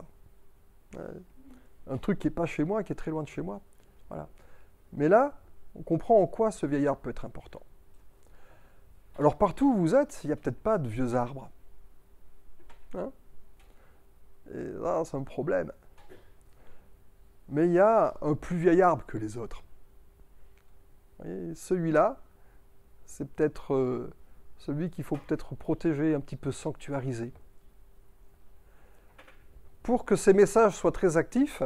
Un truc qui n'est pas chez moi, qui est très loin de chez moi. Voilà. Mais là, on comprend en quoi ce vieil arbre peut être important. Alors partout où vous êtes, il n'y a peut-être pas de vieux arbres. Hein? Et là, c'est un problème. Mais il y a un plus vieil arbre que les autres. Et celui-là, c'est peut-être celui qu'il faut peut-être protéger, un petit peu sanctuariser. Pour que ces messages soient très actifs,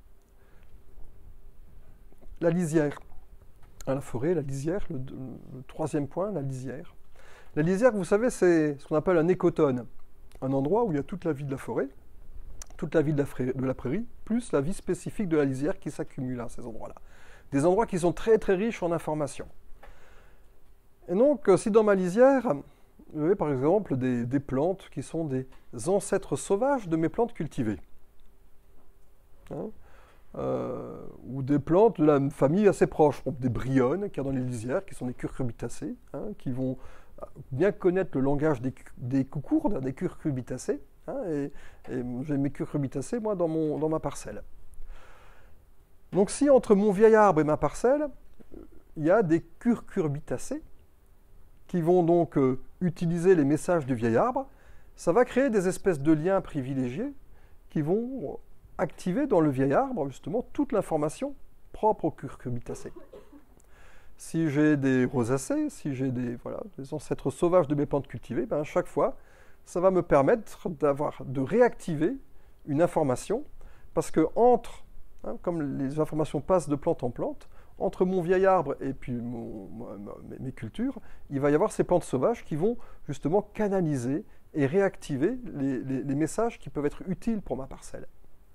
la lisière. À la forêt, la lisière, le troisième point, la lisière. La lisière, vous savez, c'est ce qu'on appelle un écotone. Un endroit où il y a toute la vie de la forêt, toute la vie de la prairie, plus la vie spécifique de la lisière qui s'accumule à ces endroits-là. Des endroits qui sont très très riches en informations. Et donc, si dans ma lisière, vous avez par exemple des plantes qui sont des ancêtres sauvages de mes plantes cultivées, hein, ou des plantes de la famille assez proche, des brionnes qu'il y a dans les lisières, qui sont des curcubitacées, hein, qui vont bien connaître le langage des coucourdes, des curcubitacées, hein, et j'ai mes curcubitacées, moi, dans ma parcelle. Donc si entre mon vieil arbre et ma parcelle, il y a des curcubitacées, qui vont donc utiliser les messages du vieil arbre, ça va créer des espèces de liens privilégiés qui vont activer dans le vieil arbre, justement, toute l'information propre aux curcubitacées. Si j'ai des rosacées, si j'ai des ancêtres sauvages de mes plantes cultivées, ben à chaque fois, ça va me permettre de réactiver une information, parce que comme les informations passent de plante en plante, entre mon vieil arbre et puis mes cultures, il va y avoir ces plantes sauvages qui vont justement canaliser et réactiver les messages qui peuvent être utiles pour ma parcelle.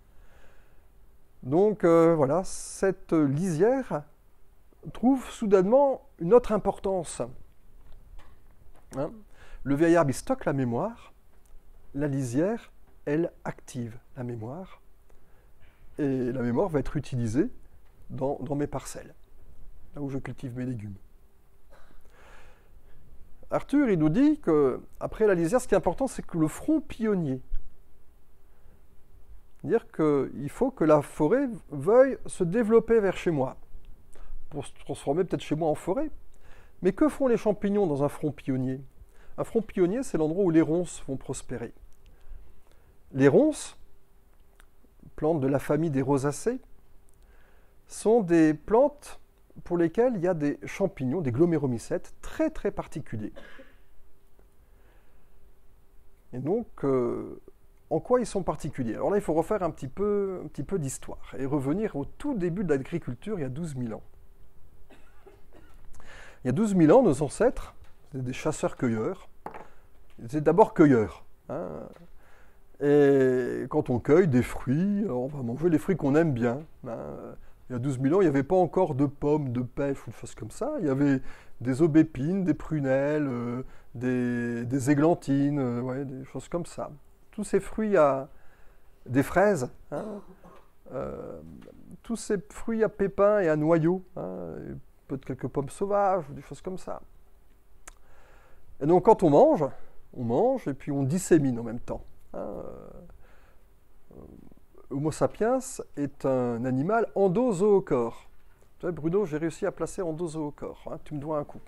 Donc voilà, cette lisière trouve soudainement une autre importance. Hein? Le vieil arbre, il stocke la mémoire. La lisière, elle active la mémoire. Et la mémoire va être utilisée dans mes parcelles, là où je cultive mes légumes. Arthur, il nous dit qu'après la lisière, ce qui est important, c'est que le front pionnier. C'est-à-dire qu'il faut que la forêt veuille se développer vers chez moi, pour se transformer peut-être chez moi en forêt. Mais que font les champignons dans un front pionnier? Un front pionnier, c'est l'endroit où les ronces vont prospérer. Les ronces, plantes de la famille des rosacées, sont des plantes pour lesquelles il y a des champignons, des gloméromycètes, très très particuliers. Et donc, en quoi ils sont particuliers? Alors là, il faut refaire un petit peu d'histoire et revenir au tout début de l'agriculture, il y a 12 000 ans. Il y a 12 000 ans, nos ancêtres, c'était des chasseurs-cueilleurs. Ils étaient d'abord cueilleurs. Hein. Et quand on cueille des fruits, on va manger les fruits qu'on aime bien. Hein. Il y a 12 000 ans, il n'y avait pas encore de pommes, de pêches ou de choses comme ça. Il y avait des aubépines, des prunelles, des églantines, ouais, des choses comme ça. Tous ces fruits des fraises, hein, tous ces fruits à pépins et à noyaux, hein, peut-être quelques pommes sauvages ou des choses comme ça. Et donc quand on mange et puis on dissémine en même temps. Hein, Homo sapiens est un animal endozoochore. Tu vois, Bruno, j'ai réussi à placer endozoochore. Hein, tu me dois un coup.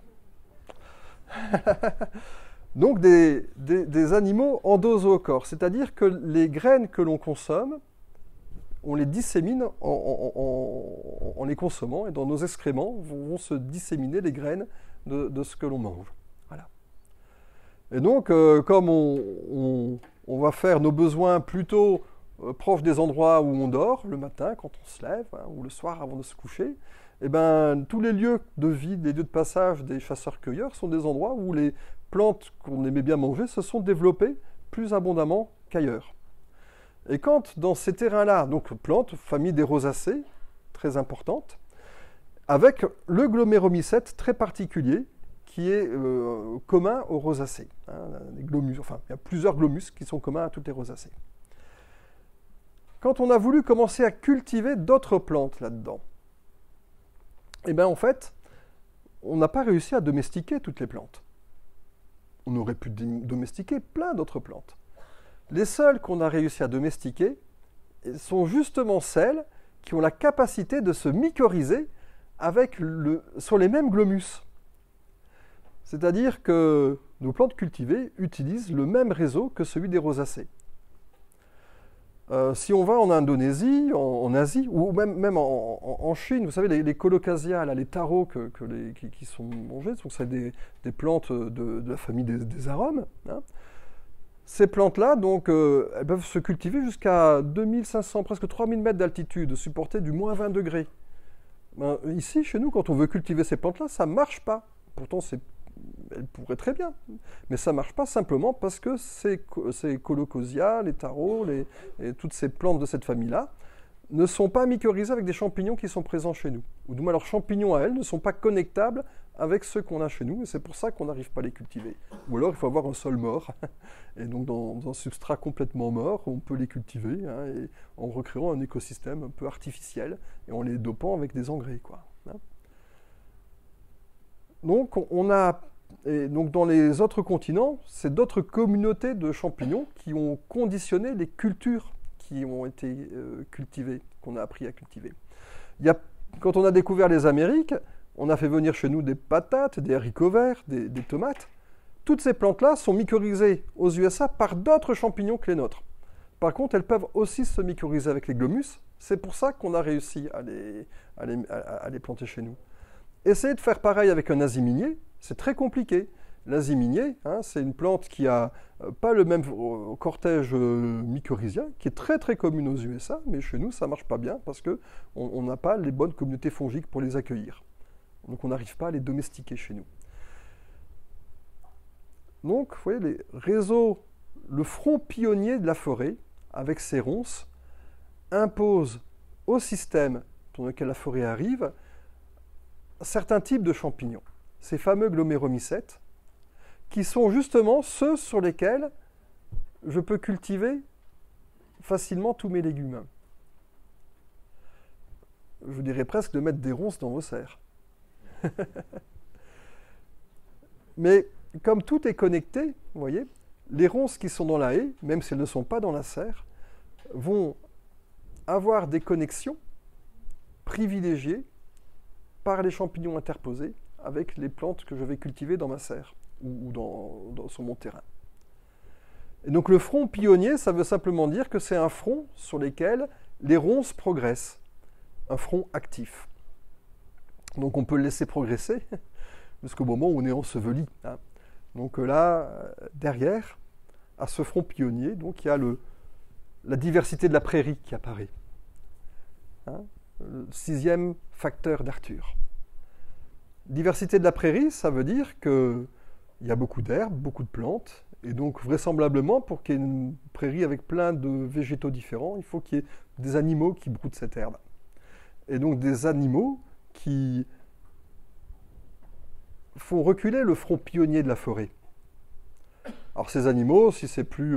Donc des animaux endozoochores, c'est-à-dire que les graines que l'on consomme, on les dissémine en les consommant, et dans nos excréments vont se disséminer les graines de ce que l'on mange. Voilà. Et donc, comme on va faire nos besoins plutôt proches des endroits où on dort, le matin quand on se lève, hein, ou le soir avant de se coucher, eh ben, tous les lieux de vie, les lieux de passage des chasseurs-cueilleurs sont des endroits où les plantes qu'on aimait bien manger se sont développées plus abondamment qu'ailleurs. Et quand dans ces terrains-là, donc plantes, famille des rosacées, très importante, avec le gloméromycète très particulier qui est commun aux rosacées. Hein, les glomus, enfin, il y a plusieurs glomus qui sont communs à toutes les rosacées. Quand on a voulu commencer à cultiver d'autres plantes là-dedans, eh bien en fait, on n'a pas réussi à domestiquer toutes les plantes. On aurait pu domestiquer plein d'autres plantes. Les seules qu'on a réussi à domestiquer sont justement celles qui ont la capacité de se mycorhizer sur les mêmes glomus. C'est-à-dire que nos plantes cultivées utilisent le même réseau que celui des rosacées. Si on va en Indonésie, en Asie, ou même en Chine, vous savez, les colocasia, là, les taros qui sont mangés, c'est des plantes de la famille des arômes. Hein. Ces plantes-là, donc, elles peuvent se cultiver jusqu'à 2500, presque 3000 mètres d'altitude, supporter du moins 20 degrés. Ben, ici, chez nous, quand on veut cultiver ces plantes-là, ça ne marche pas. Pourtant, elles pourraient très bien, mais ça ne marche pas simplement parce que ces colocasia, les taros, et toutes ces plantes de cette famille-là ne sont pas mycorhizées avec des champignons qui sont présents chez nous. Ou du moins, leurs champignons à elles ne sont pas connectables avec ceux qu'on a chez nous, et c'est pour ça qu'on n'arrive pas à les cultiver. Ou alors, il faut avoir un sol mort, et donc dans un substrat complètement mort, on peut les cultiver, hein, et en recréant un écosystème un peu artificiel, et en les dopant avec des engrais, quoi. Hein. Donc, donc dans les autres continents, c'est d'autres communautés de champignons qui ont conditionné les cultures qui ont été cultivées, qu'on a appris à cultiver. Quand on a découvert les Amériques, on a fait venir chez nous des patates, des haricots verts, des tomates. Toutes ces plantes-là sont mycorhizées aux USA par d'autres champignons que les nôtres. Par contre, elles peuvent aussi se mycorhizer avec les glomus. C'est pour ça qu'on a réussi à les planter chez nous. Essayez de faire pareil avec un aziminier, c'est très compliqué. L'aziminier, hein, c'est une plante qui n'a pas le même cortège mycorhizien, qui est très très commune aux USA, mais chez nous ça ne marche pas bien parce qu'on n'a pas les bonnes communautés fongiques pour les accueillir. Donc on n'arrive pas à les domestiquer chez nous. Donc, vous voyez, les réseaux, le front pionnier de la forêt, avec ses ronces, impose au système dans lequel la forêt arrive certains types de champignons, ces fameux gloméromycètes, qui sont justement ceux sur lesquels je peux cultiver facilement tous mes légumes. Je vous dirais presque de mettre des ronces dans vos serres. Mais comme tout est connecté, vous voyez, les ronces qui sont dans la haie, même si elles ne sont pas dans la serre, vont avoir des connexions privilégiées par les champignons interposés avec les plantes que je vais cultiver dans ma serre ou sur mon terrain. Et donc le front pionnier, ça veut simplement dire que c'est un front sur lequel les ronces progressent, un front actif. Donc on peut le laisser progresser jusqu'au moment où on est enseveli. Hein. Donc là, derrière, à ce front pionnier, donc il y a la diversité de la prairie qui apparaît. Hein, le 6e facteur d'Arthur. Diversité de la prairie, ça veut dire qu'il y a beaucoup d'herbes, beaucoup de plantes, et donc vraisemblablement, pour qu'il y ait une prairie avec plein de végétaux différents, il faut qu'il y ait des animaux qui broutent cette herbe. Et donc des animaux qui font reculer le front pionnier de la forêt. Alors ces animaux, si c'est plus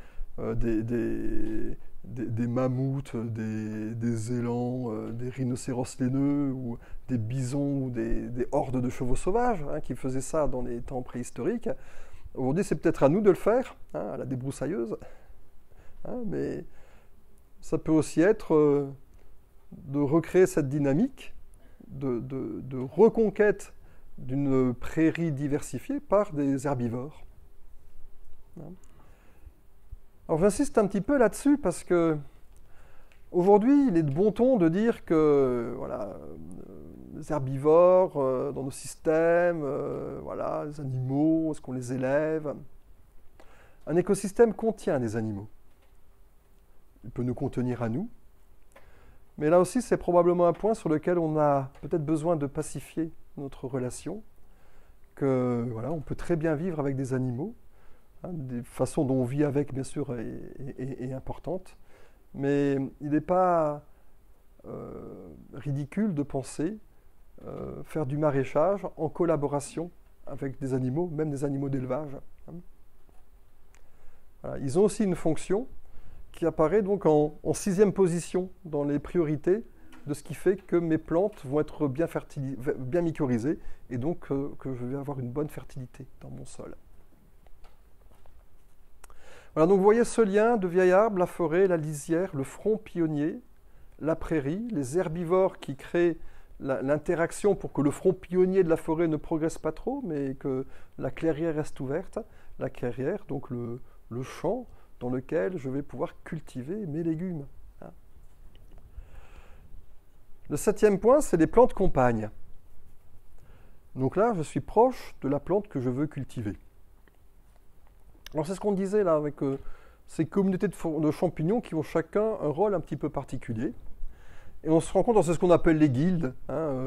des mammouths, des élans, des rhinocéros laineux, ou des bisons, ou des hordes de chevaux sauvages, hein, qui faisaient ça dans les temps préhistoriques. Aujourd'hui, c'est peut-être à nous de le faire, hein, à la débroussailleuse, hein, mais ça peut aussi être de recréer cette dynamique de reconquête d'une prairie diversifiée par des herbivores. Hein. Alors j'insiste un petit peu là-dessus parce que aujourd'hui, il est de bon ton de dire que voilà, les herbivores dans nos systèmes, voilà, les animaux, est-ce qu'on les élève? Un écosystème contient des animaux. Il peut nous contenir à nous. Mais là aussi, c'est probablement un point sur lequel on a peut-être besoin de pacifier notre relation, que voilà, on peut très bien vivre avec des animaux. Des façons dont on vit avec, bien sûr, est importante. Mais il n'est pas ridicule de penser faire du maraîchage en collaboration avec des animaux, même des animaux d'élevage. Voilà. Ils ont aussi une fonction qui apparaît donc en 6e position dans les priorités de ce qui fait que mes plantes vont être bien mycorhizées et donc que je vais avoir une bonne fertilité dans mon sol. Voilà, donc vous voyez ce lien de vieil arbre, la forêt, la lisière, le front pionnier, la prairie, les herbivores qui créent l'interaction pour que le front pionnier de la forêt ne progresse pas trop, mais que la clairière reste ouverte. La clairière, donc le champ dans lequel je vais pouvoir cultiver mes légumes. Le 7e point, c'est les plantes compagnes. Donc là, je suis proche de la plante que je veux cultiver. Alors c'est ce qu'on disait là avec ces communautés de champignons qui ont chacun un rôle un petit peu particulier. Et on se rend compte, c'est ce qu'on appelle les guildes. Hein,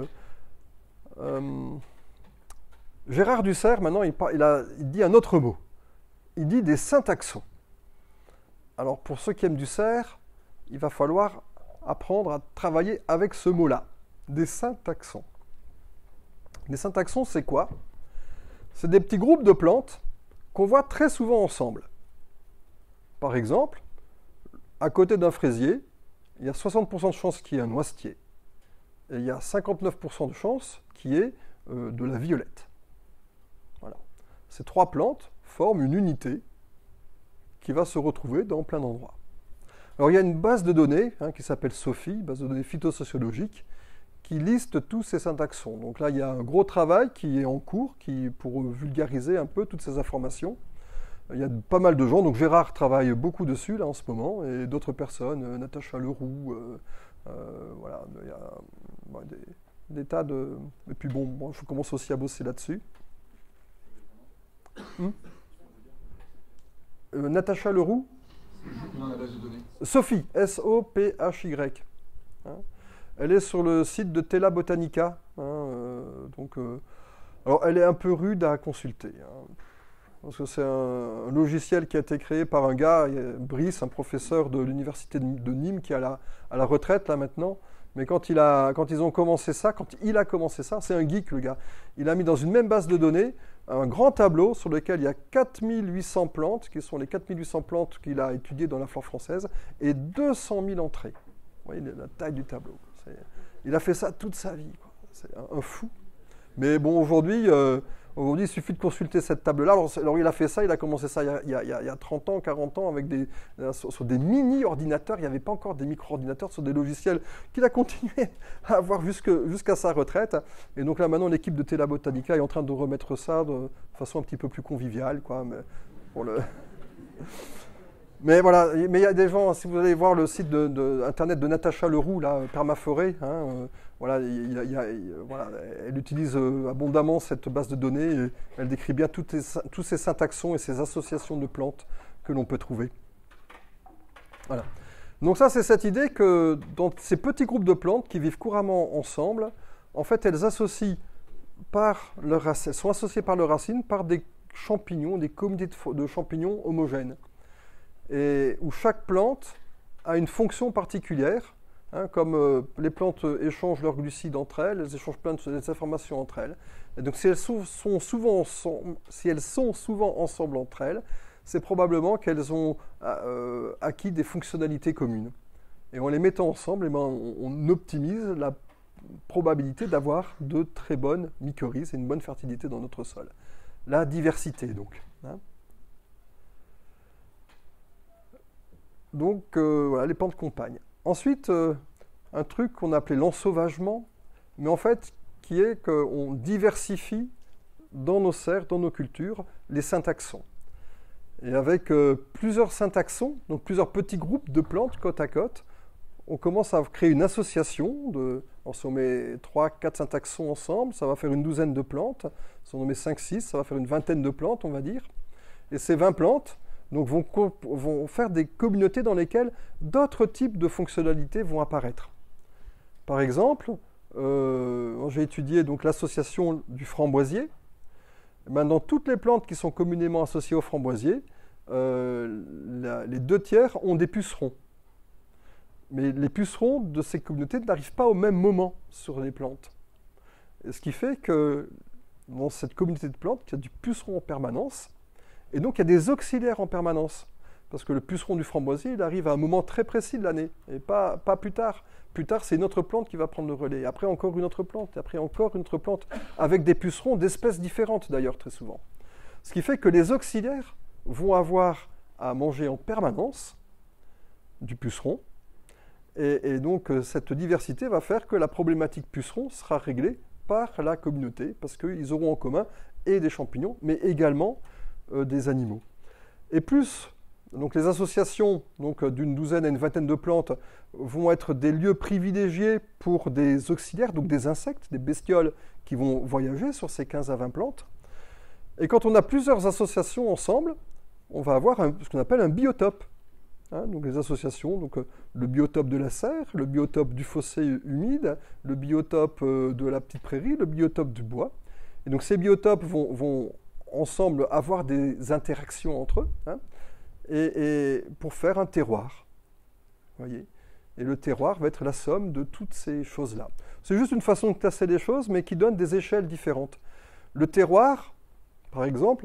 Gérard Dussert, maintenant, il dit un autre mot. Il dit des syntaxons. Alors pour ceux qui aiment Dussert, il va falloir apprendre à travailler avec ce mot-là. Des syntaxons. Les syntaxons, c'est quoi? C'est des petits groupes de plantes qu'on voit très souvent ensemble. Par exemple, à côté d'un fraisier, il y a 60% de chances qu'il y ait un noisetier. Et il y a 59% de chances qu'il y ait de la violette. Voilà. Ces 3 plantes forment une unité qui va se retrouver dans plein d'endroits. Alors il y a une base de données qui s'appelle SOPHI, base de données phytosociologique, qui liste tous ces syntaxons. Donc là, il y a un gros travail qui est en cours pour vulgariser un peu toutes ces informations. Il y a pas mal de gens, donc Gérard travaille beaucoup dessus là en ce moment, et d'autres personnes, Natacha Leroux, voilà, il y a des tas de... Et puis bon, moi, je commence aussi à bosser là-dessus. Natacha Leroux. Non, la base de données. SOPHI, S-O-P-H-Y. Hein, elle est sur le site de Tela Botanica. Alors, elle est un peu rude à consulter. Hein, parce que c'est un logiciel qui a été créé par un gars, Brice, un professeur de l'université de Nîmes, qui est à la retraite là maintenant. Mais quand il a commencé ça, c'est un geek le gars. Il a mis dans une même base de données un grand tableau sur lequel il y a 4800 plantes, qui sont les 4800 plantes qu'il a étudiées dans la flore française, et 200 000 entrées. Vous voyez la taille du tableau. Il a fait ça toute sa vie, quoi. C'est un fou. Mais bon, aujourd'hui, Aujourd'hui, il suffit de consulter cette table-là. Alors, il a fait ça, il a commencé ça il y a 30 ans, 40 ans, avec sur des mini-ordinateurs. Il n'y avait pas encore des micro-ordinateurs, sur des logiciels qu'il a continué à avoir jusqu'à sa retraite. Et donc là, maintenant, l'équipe de Tela Botanica est en train de remettre ça de façon un petit peu plus conviviale, quoi. Mais voilà, mais il y a des gens, si vous allez voir le site internet de Natacha Leroux, là, Permaforêt, hein, voilà, voilà, elle utilise abondamment cette base de données et elle décrit bien tous ces syntaxons et ces associations de plantes que l'on peut trouver. Voilà. Donc ça, c'est cette idée que dans ces petits groupes de plantes qui vivent couramment ensemble, en fait, elles sont associées par leurs racines par des champignons, des communautés de champignons homogènes. Et où chaque plante a une fonction particulière, hein, comme les plantes échangent leurs glucides entre elles, elles échangent plein d'informations entre elles. Et donc si elles sont souvent ensemble entre elles, c'est probablement qu'elles ont acquis des fonctionnalités communes. Et en les mettant ensemble, eh ben, on optimise la probabilité d'avoir de très bonnes mycorhizes et une bonne fertilité dans notre sol. La diversité, donc. Hein. Donc, voilà, les plantes compagnes. Ensuite, un truc qu'on appelait l'ensauvagement, mais en fait, qui est qu'on diversifie dans nos serres, dans nos cultures, les syntaxons. Et avec plusieurs syntaxons, donc plusieurs petits groupes de plantes côte à côte, on commence à créer une association. Alors, si on met 3-4 syntaxons ensemble, ça va faire une douzaine de plantes. Si on en met 5-6, ça va faire une vingtaine de plantes, on va dire. Et ces 20 plantes, donc, vont faire des communautés dans lesquelles d'autres types de fonctionnalités vont apparaître. Par exemple, j'ai étudié l'association du framboisier. Maintenant, toutes les plantes qui sont communément associées au framboisier, les 2/3 ont des pucerons. Mais les pucerons de ces communautés n'arrivent pas au même moment sur les plantes. Et ce qui fait que dans cette communauté de plantes, il y a du puceron en permanence. Et donc, il y a des auxiliaires en permanence. Parce que le puceron du framboisier, il arrive à un moment très précis de l'année, et pas plus tard. Plus tard, c'est une autre plante qui va prendre le relais. Après, encore une autre plante, et après, encore une autre plante, avec des pucerons d'espèces différentes, d'ailleurs, très souvent. Ce qui fait que les auxiliaires vont avoir à manger en permanence du puceron. Et donc, cette diversité va faire que la problématique puceron sera réglée par la communauté, parce qu'ils auront en commun et des champignons, mais également des animaux. Et plus, donc les associations d'une douzaine à une vingtaine de plantes vont être des lieux privilégiés pour des auxiliaires, donc des insectes, des bestioles qui vont voyager sur ces 15 à 20 plantes. Et quand on a plusieurs associations ensemble, on va avoir ce qu'on appelle un biotope. Hein, donc les associations, le biotope de la serre, le biotope du fossé humide, le biotope de la petite prairie, le biotope du bois. Et donc ces biotopes vont ensemble avoir des interactions entre eux, hein, et pour faire un terroir. Voyez. Et le terroir va être la somme de toutes ces choses-là. C'est juste une façon de classer les choses, mais qui donne des échelles différentes. Le terroir, par exemple,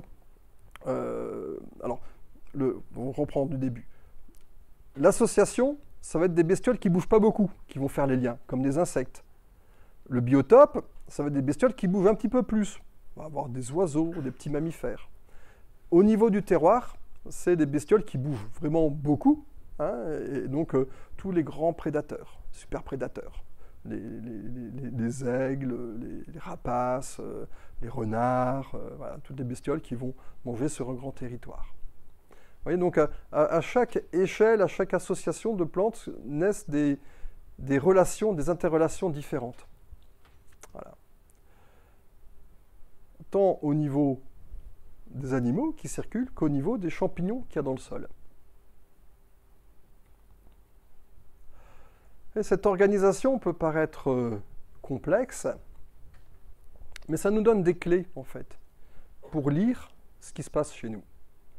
on reprend du début. L'association, ça va être des bestioles qui ne bougent pas beaucoup, qui vont faire les liens, comme des insectes. Le biotope, ça va être des bestioles qui bougent un petit peu plus. On va avoir des oiseaux, des petits mammifères. Au niveau du terroir, c'est des bestioles qui bougent vraiment beaucoup, hein, et donc tous les grands prédateurs, super prédateurs, les aigles, les rapaces, les renards, voilà, toutes les bestioles qui vont manger sur un grand territoire. Vous voyez, donc à chaque échelle, à chaque association de plantes naissent des relations, des interrelations différentes. Voilà. Tant au niveau des animaux qui circulent qu'au niveau des champignons qu'il y a dans le sol. Et cette organisation peut paraître complexe, mais ça nous donne des clés, en fait, pour lire ce qui se passe chez nous.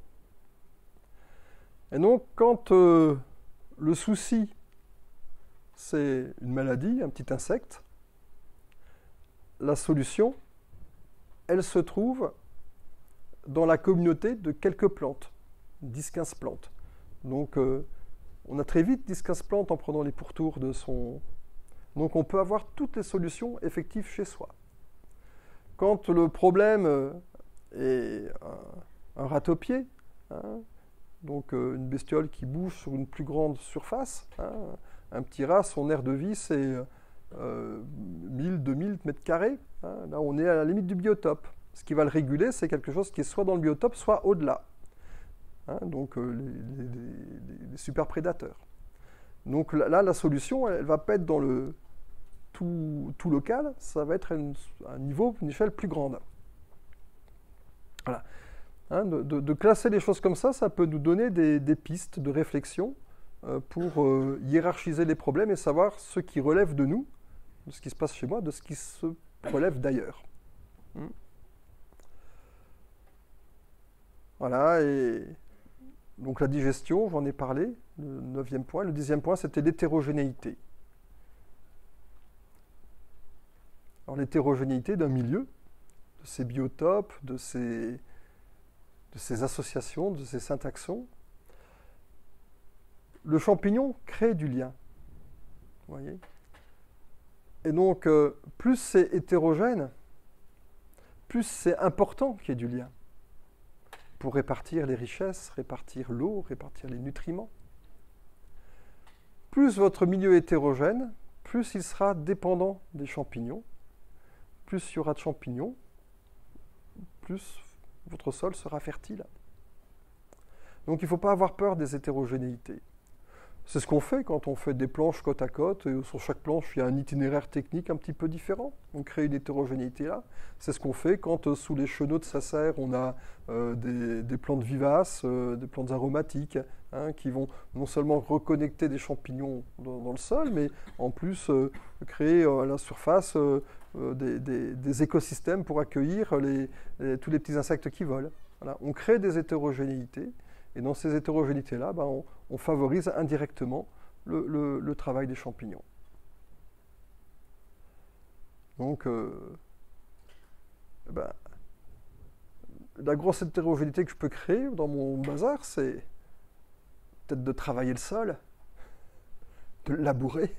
Et donc, quand le souci, c'est une maladie, un petit insecte, la solution, elle se trouve dans la communauté de quelques plantes, 10-15 plantes. Donc, on a très vite 10-15 plantes en prenant les pourtours de son... Donc, on peut avoir toutes les solutions effectives chez soi. quand le problème est un râteau-pied, hein, donc une bestiole qui bouge sur une plus grande surface, hein, un petit rat, son aire de vie, c'est 1000, 2000 mètres carrés. Hein, là, on est à la limite du biotope. Ce qui va le réguler, c'est quelque chose qui est soit dans le biotope, soit au-delà. Hein, donc les super prédateurs. Donc là, la solution, elle ne va pas être dans le tout local, ça va être un niveau, une échelle plus grande. Voilà. Hein, de classer les choses comme ça peut nous donner des pistes de réflexion pour hiérarchiser les problèmes et savoir ce qui relève de nous, de ce qui se passe chez moi, de ce qui se relève d'ailleurs. Voilà, et donc la digestion, j'en ai parlé, le 9e point. Le 10e point, c'était l'hétérogénéité. Alors l'hétérogénéité d'un milieu, de ses biotopes, de ses associations, de ses syntaxons. Le champignon crée du lien. Vous voyez ? Et donc, plus c'est hétérogène, plus c'est important qu'il y ait du lien pour répartir les richesses, répartir l'eau, répartir les nutriments. Plus votre milieu est hétérogène, plus il sera dépendant des champignons, plus il y aura de champignons, plus votre sol sera fertile. Donc il ne faut pas avoir peur des hétérogénéités. C'est ce qu'on fait quand on fait des planches côte à côte, et sur chaque planche il y a un itinéraire technique un petit peu différent. On crée une hétérogénéité là. C'est ce qu'on fait quand sous les chenaux de sa serre on a des plantes vivaces, des plantes aromatiques, hein, qui vont non seulement reconnecter des champignons dans le sol, mais en plus créer à la surface des écosystèmes pour accueillir tous les petits insectes qui volent. Voilà. On crée des hétérogénéités. Et dans ces hétérogénéités-là, on favorise indirectement le travail des champignons. Donc, la grosse hétérogénéité que je peux créer dans mon bazar, c'est peut-être de travailler le sol, de le labourer.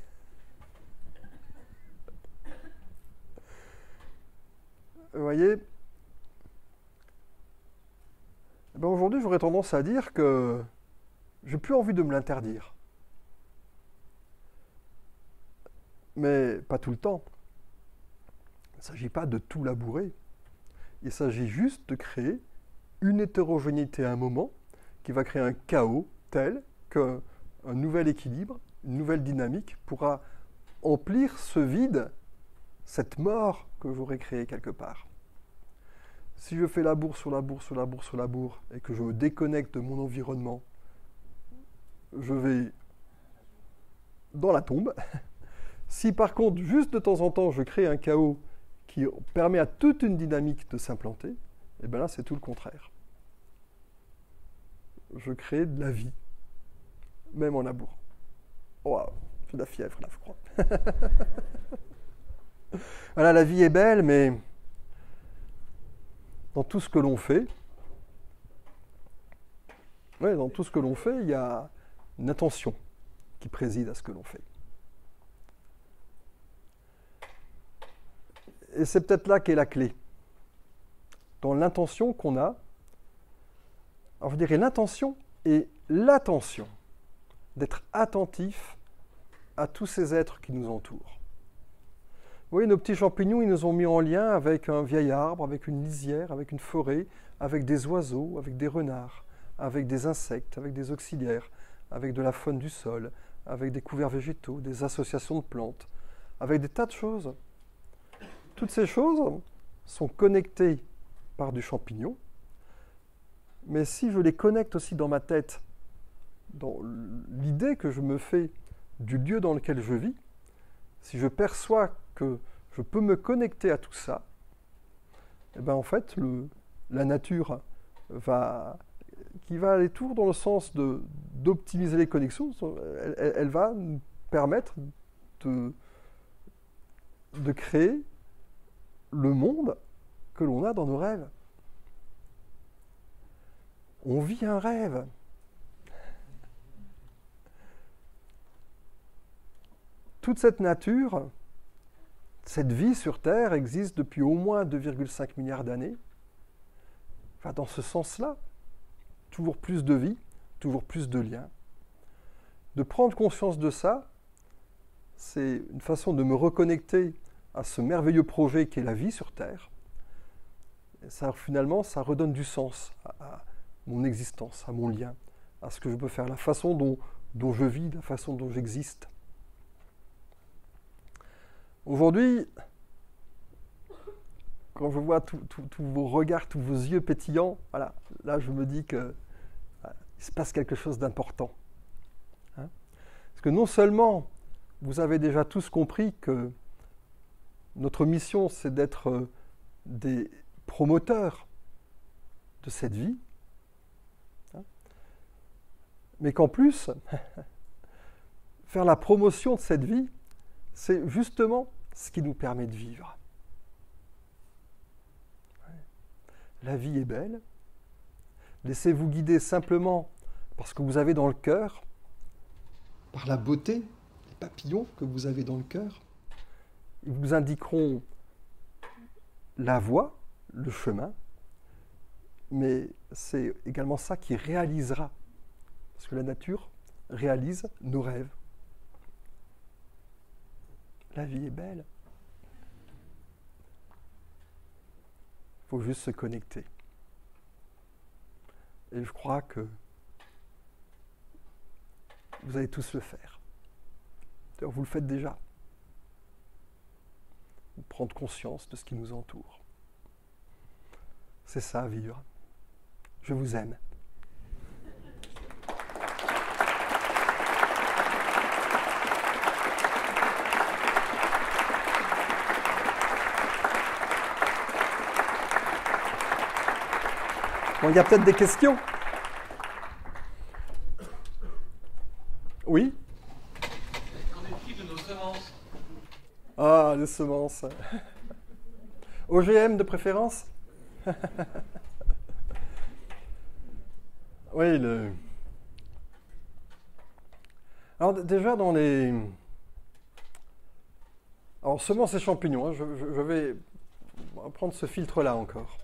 Vous voyez ? Aujourd'hui, j'aurais tendance à dire que j'ai plus envie de me l'interdire. Mais pas tout le temps. Il ne s'agit pas de tout labourer. Il s'agit juste de créer une hétérogénéité à un moment qui va créer un chaos tel qu'un nouvel équilibre, une nouvelle dynamique pourra emplir ce vide, cette mort que j'aurais créée quelque part. Si je fais labour sur labour sur labour sur labour et que je me déconnecte de mon environnement, je vais dans la tombe. Si par contre, juste de temps en temps, je crée un chaos qui permet à toute une dynamique de s'implanter, et bien là, c'est tout le contraire. Je crée de la vie, même en labour. Waouh, j'ai de la fièvre là, je crois. Voilà, la vie est belle, mais dans tout ce que l'on fait, il y a une intention qui préside à ce que l'on fait. Et c'est peut-être là qu'est la clé. Dans l'intention qu'on a, alors je dirais l'intention et l'attention d'être attentif à tous ces êtres qui nous entourent. Vous voyez, nos petits champignons, ils nous ont mis en lien avec un vieil arbre, avec une lisière, avec une forêt, avec des oiseaux, avec des renards, avec des insectes, avec des auxiliaires, avec de la faune du sol, avec des couverts végétaux, des associations de plantes, avec des tas de choses. Toutes ces choses sont connectées par du champignon, mais si je les connecte aussi dans ma tête, dans l'idée que je me fais du lieu dans lequel je vis, si je perçois que je peux me connecter à tout ça, et bien en fait, la nature qui va aller tout dans le sens d'optimiser les connexions, elle va nous permettre de créer le monde que l'on a dans nos rêves. On vit un rêve. Toute cette nature cette vie sur Terre existe depuis au moins 2,5 milliards d'années. Enfin, dans ce sens-là, toujours plus de vie, toujours plus de liens. De prendre conscience de ça, c'est une façon de me reconnecter à ce merveilleux projet qu'est la vie sur Terre. Et ça, finalement, ça redonne du sens à mon existence, à mon lien, à ce que je peux faire, la façon dont je vis, la façon dont j'existe. Aujourd'hui, quand je vois tous vos regards, tous vos yeux pétillants, voilà, là je me dis qu'il se passe quelque chose d'important. Hein? Parce que non seulement vous avez déjà tous compris que notre mission c'est d'être des promoteurs de cette vie, hein, mais qu'en plus, faire la promotion de cette vie, c'est justement ce qui nous permet de vivre. La vie est belle. Laissez-vous guider simplement par ce que vous avez dans le cœur, par la beauté, les papillons que vous avez dans le cœur. Ils vous indiqueront la voie, le chemin, mais c'est également ça qui réalisera, parce que la nature réalise nos rêves. La vie est belle. Il faut juste se connecter. Et je crois que vous allez tous le faire. D'ailleurs, vous le faites déjà. Prendre conscience de ce qui nous entoure. C'est ça, vivre. Je vous aime. Bon, il y a peut-être des questions. Oui? Qu'en est-il de nos semences? Ah, les semences. OGM de préférence? Oui, Alors déjà dans les... Alors semences et champignons, hein, je vais prendre ce filtre-là encore.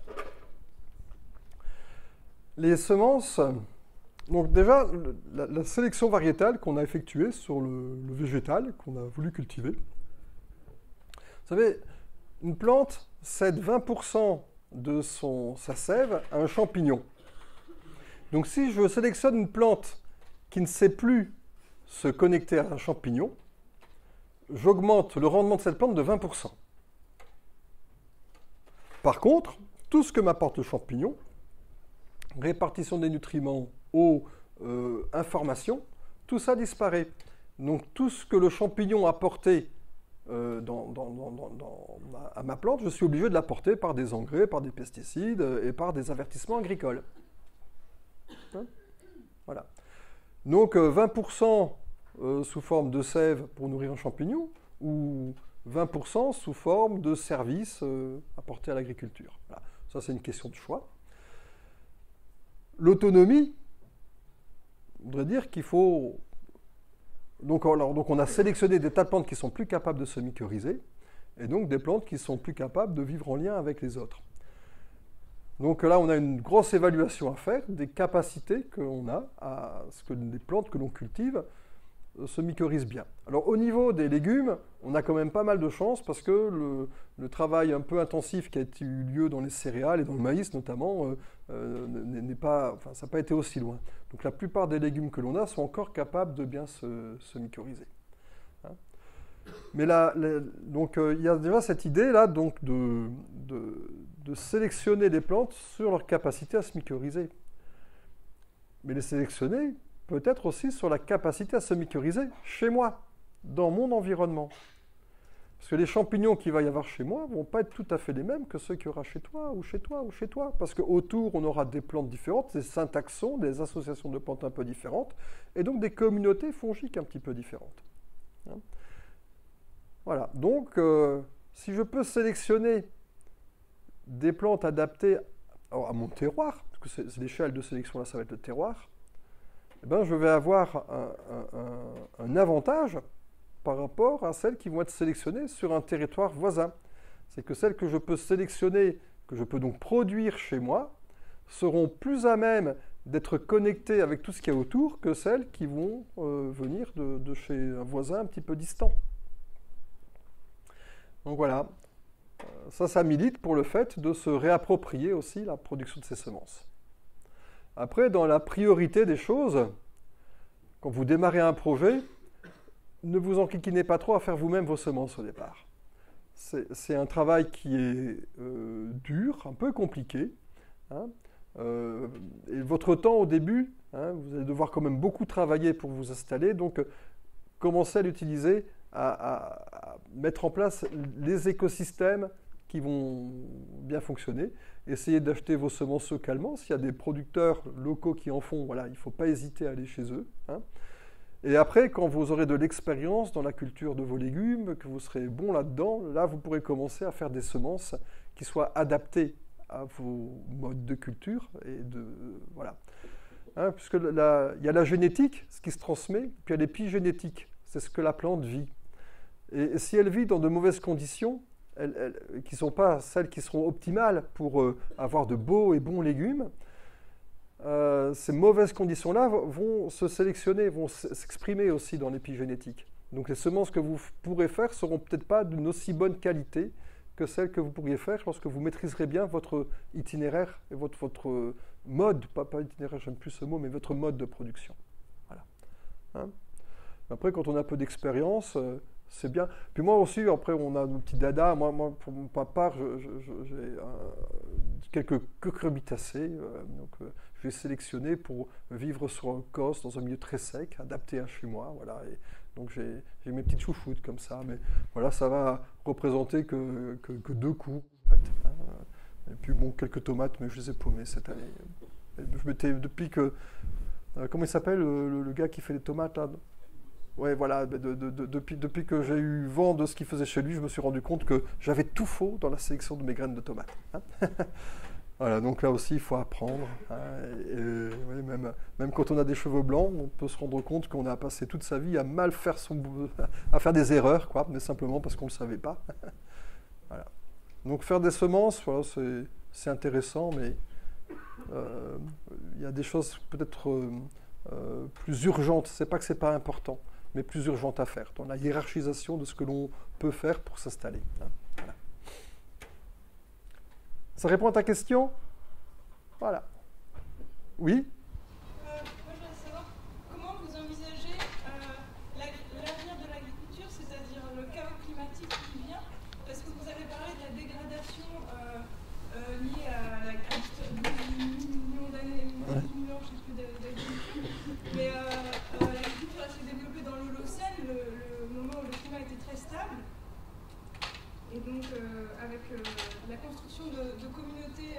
Les semences, donc déjà, la sélection variétale qu'on a effectuée sur le végétal qu'on a voulu cultiver. Vous savez, une plante cède 20% de sa sève à un champignon. Donc si je sélectionne une plante qui ne sait plus se connecter à un champignon, j'augmente le rendement de cette plante de 20%. Par contre, tout ce que m'apporte le champignon, répartition des nutriments, eau, information, tout ça disparaît. Donc tout ce que le champignon a apporté à ma plante, je suis obligé de l'apporter par des engrais, par des pesticides et par des avertissements agricoles. Hein? Voilà. Donc 20% sous forme de sève pour nourrir un champignon ou 20% sous forme de services apportés à l'agriculture. Voilà. Ça, c'est une question de choix. L'autonomie voudrait dire qu'il faut... Donc on a sélectionné des tas de plantes qui sont plus capables de se mycorhizer et donc des plantes qui sont plus capables de vivre en lien avec les autres. Donc là, on a une grosse évaluation à faire des capacités qu'on a à ce que les plantes que l'on cultive se mycorhizent bien. Alors au niveau des légumes, on a quand même pas mal de chance parce que le travail un peu intensif qui a eu lieu dans les céréales et dans le maïs notamment, ça n'a pas été aussi loin. Donc la plupart des légumes que l'on a sont encore capables de bien se mycorhizer. Hein? Mais donc il y a déjà cette idée là donc de sélectionner des plantes sur leur capacité à se mycorhizer. Mais les sélectionner peut-être aussi sur la capacité à se mycorhizer chez moi, dans mon environnement. Parce que les champignons qu'il va y avoir chez moi ne vont pas être tout à fait les mêmes que ceux qu'il y aura chez toi, ou chez toi, ou chez toi. Parce qu'autour, on aura des plantes différentes, des syntaxons, des associations de plantes un peu différentes, et donc des communautés fongiques un petit peu différentes. Hein? Voilà. Donc, si je peux sélectionner des plantes adaptées à mon terroir, parce que c'est l'échelle de sélection, là, ça va être le terroir, eh ben, je vais avoir un avantage par rapport à celles qui vont être sélectionnées sur un territoire voisin. C'est que celles que je peux sélectionner, que je peux donc produire chez moi, seront plus à même d'être connectées avec tout ce qu'il y a autour que celles qui vont venir de chez un voisin un petit peu distant. Donc voilà, ça milite pour le fait de se réapproprier aussi la production de ces semences. Après, dans la priorité des choses, quand vous démarrez un projet, ne vous enquiquinez pas trop à faire vous-même vos semences au départ. C'est un travail qui est dur, un peu compliqué. Hein, et votre temps au début, hein, vous allez devoir quand même beaucoup travailler pour vous installer, donc commencez à l'utiliser, à mettre en place les écosystèmes qui vont bien fonctionner. Essayez d'acheter vos semences localement. S'il y a des producteurs locaux qui en font, voilà, il ne faut pas hésiter à aller chez eux. Hein. Et après, quand vous aurez de l'expérience dans la culture de vos légumes, que vous serez bon là-dedans, là, vous pourrez commencer à faire des semences qui soient adaptées à vos modes de culture. Et voilà. Hein, puisque il y a la génétique, ce qui se transmet, puis il y a l'épigénétique, c'est ce que la plante vit. Et si elle vit dans de mauvaises conditions, qui ne sont pas celles qui seront optimales pour avoir de beaux et bons légumes, ces mauvaises conditions-là vont se sélectionner, vont s'exprimer aussi dans l'épigénétique. Donc les semences que vous pourrez faire seront peut-être pas d'une aussi bonne qualité que celles que vous pourriez faire lorsque vous maîtriserez bien votre itinéraire et votre mode, pas itinéraire, j'aime plus ce mot, mais votre mode de production. Voilà. Hein. Après, quand on a un peu d'expérience, c'est bien. Puis moi aussi, après, on a nos petits dadas. Moi pour ma part, j'ai quelques cucurbitacées. Donc, je vais sélectionner pour vivre sur un cos, dans un milieu très sec, adapté à chez moi. Voilà. Et donc, j'ai mes petites chouchoutes comme ça. Mais voilà, ça va représenter que 2 coups. En fait, hein. Et puis, bon, quelques tomates, mais je les ai paumées cette année. Je m'étais, depuis que... comment il s'appelle, le gars qui fait les tomates, là? Ouais, voilà, depuis que j'ai eu vent de ce qu'il faisait chez lui, je me suis rendu compte que j'avais tout faux dans la sélection de mes graines de tomates. Hein. Voilà, donc là aussi, il faut apprendre. Hein, ouais, même quand on a des cheveux blancs, on peut se rendre compte qu'on a passé toute sa vie à mal faire à faire des erreurs, quoi, mais simplement parce qu'on ne le savait pas. Voilà. Donc faire des semences, voilà, c'est intéressant, mais il y a des choses peut-être plus urgentes. C'est pas que c'est pas important, mais plus urgente à faire, dans la hiérarchisation de ce que l'on peut faire pour s'installer. Voilà. Ça répond à ta question? Voilà. Oui? Moi, je voudrais savoir comment vous envisagez l'avenir de l'agriculture, c'est-à-dire le chaos climatique qui vient, parce que vous avez parlé de la dégradation liée à la 12 millions d'années, 12 millions, je ne sais plus, d'agriculture. Mais l'agriculture s'est développée dans l'Holocène, le moment où le climat était très stable. Et donc, avec la construction de communautés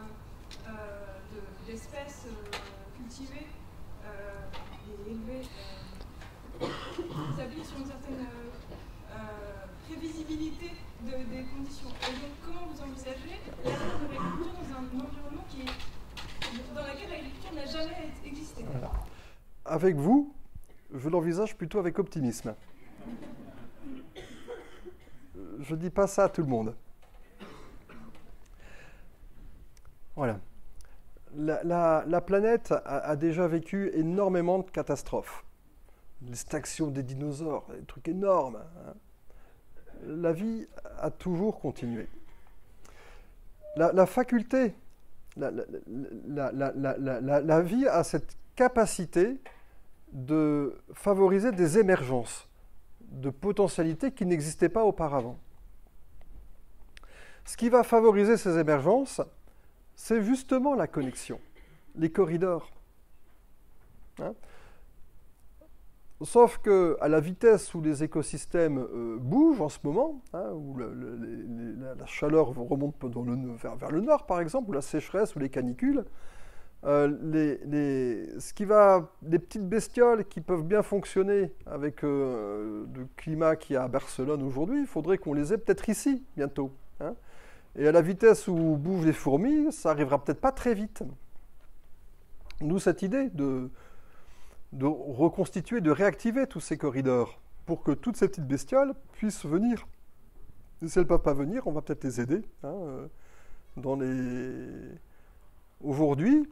d'espèces cultivées et élevées, s'appuie sur une certaine prévisibilité des conditions. Et donc, comment vous envisagez l'avenir de l'agriculture dans un environnement dans lequel l'agriculture n'a jamais existé? Voilà. Avec vous, je l'envisage plutôt avec optimisme. Je ne dis pas ça à tout le monde. Voilà. La planète a déjà vécu énormément de catastrophes. L'extinction des dinosaures, des trucs énormes. Hein. La vie a toujours continué. La faculté, la vie a cette capacité de favoriser des émergences de potentialités qui n'existaient pas auparavant. Ce qui va favoriser ces émergences, c'est justement la connexion, les corridors. Hein? Sauf qu'à la vitesse où les écosystèmes bougent en ce moment, hein, où la chaleur remonte vers le nord par exemple, ou la sécheresse ou les canicules, les petites bestioles qui peuvent bien fonctionner avec le climat qu'il y a à Barcelone aujourd'hui, il faudrait qu'on les ait peut-être ici bientôt. Hein. Et à la vitesse où bougent les fourmis, ça arrivera peut-être pas très vite. D'où cette idée de reconstituer, de réactiver tous ces corridors. pour que toutes ces petites bestioles puissent venir. Et si elles ne peuvent pas venir, on va peut-être les aider. Aujourd'hui,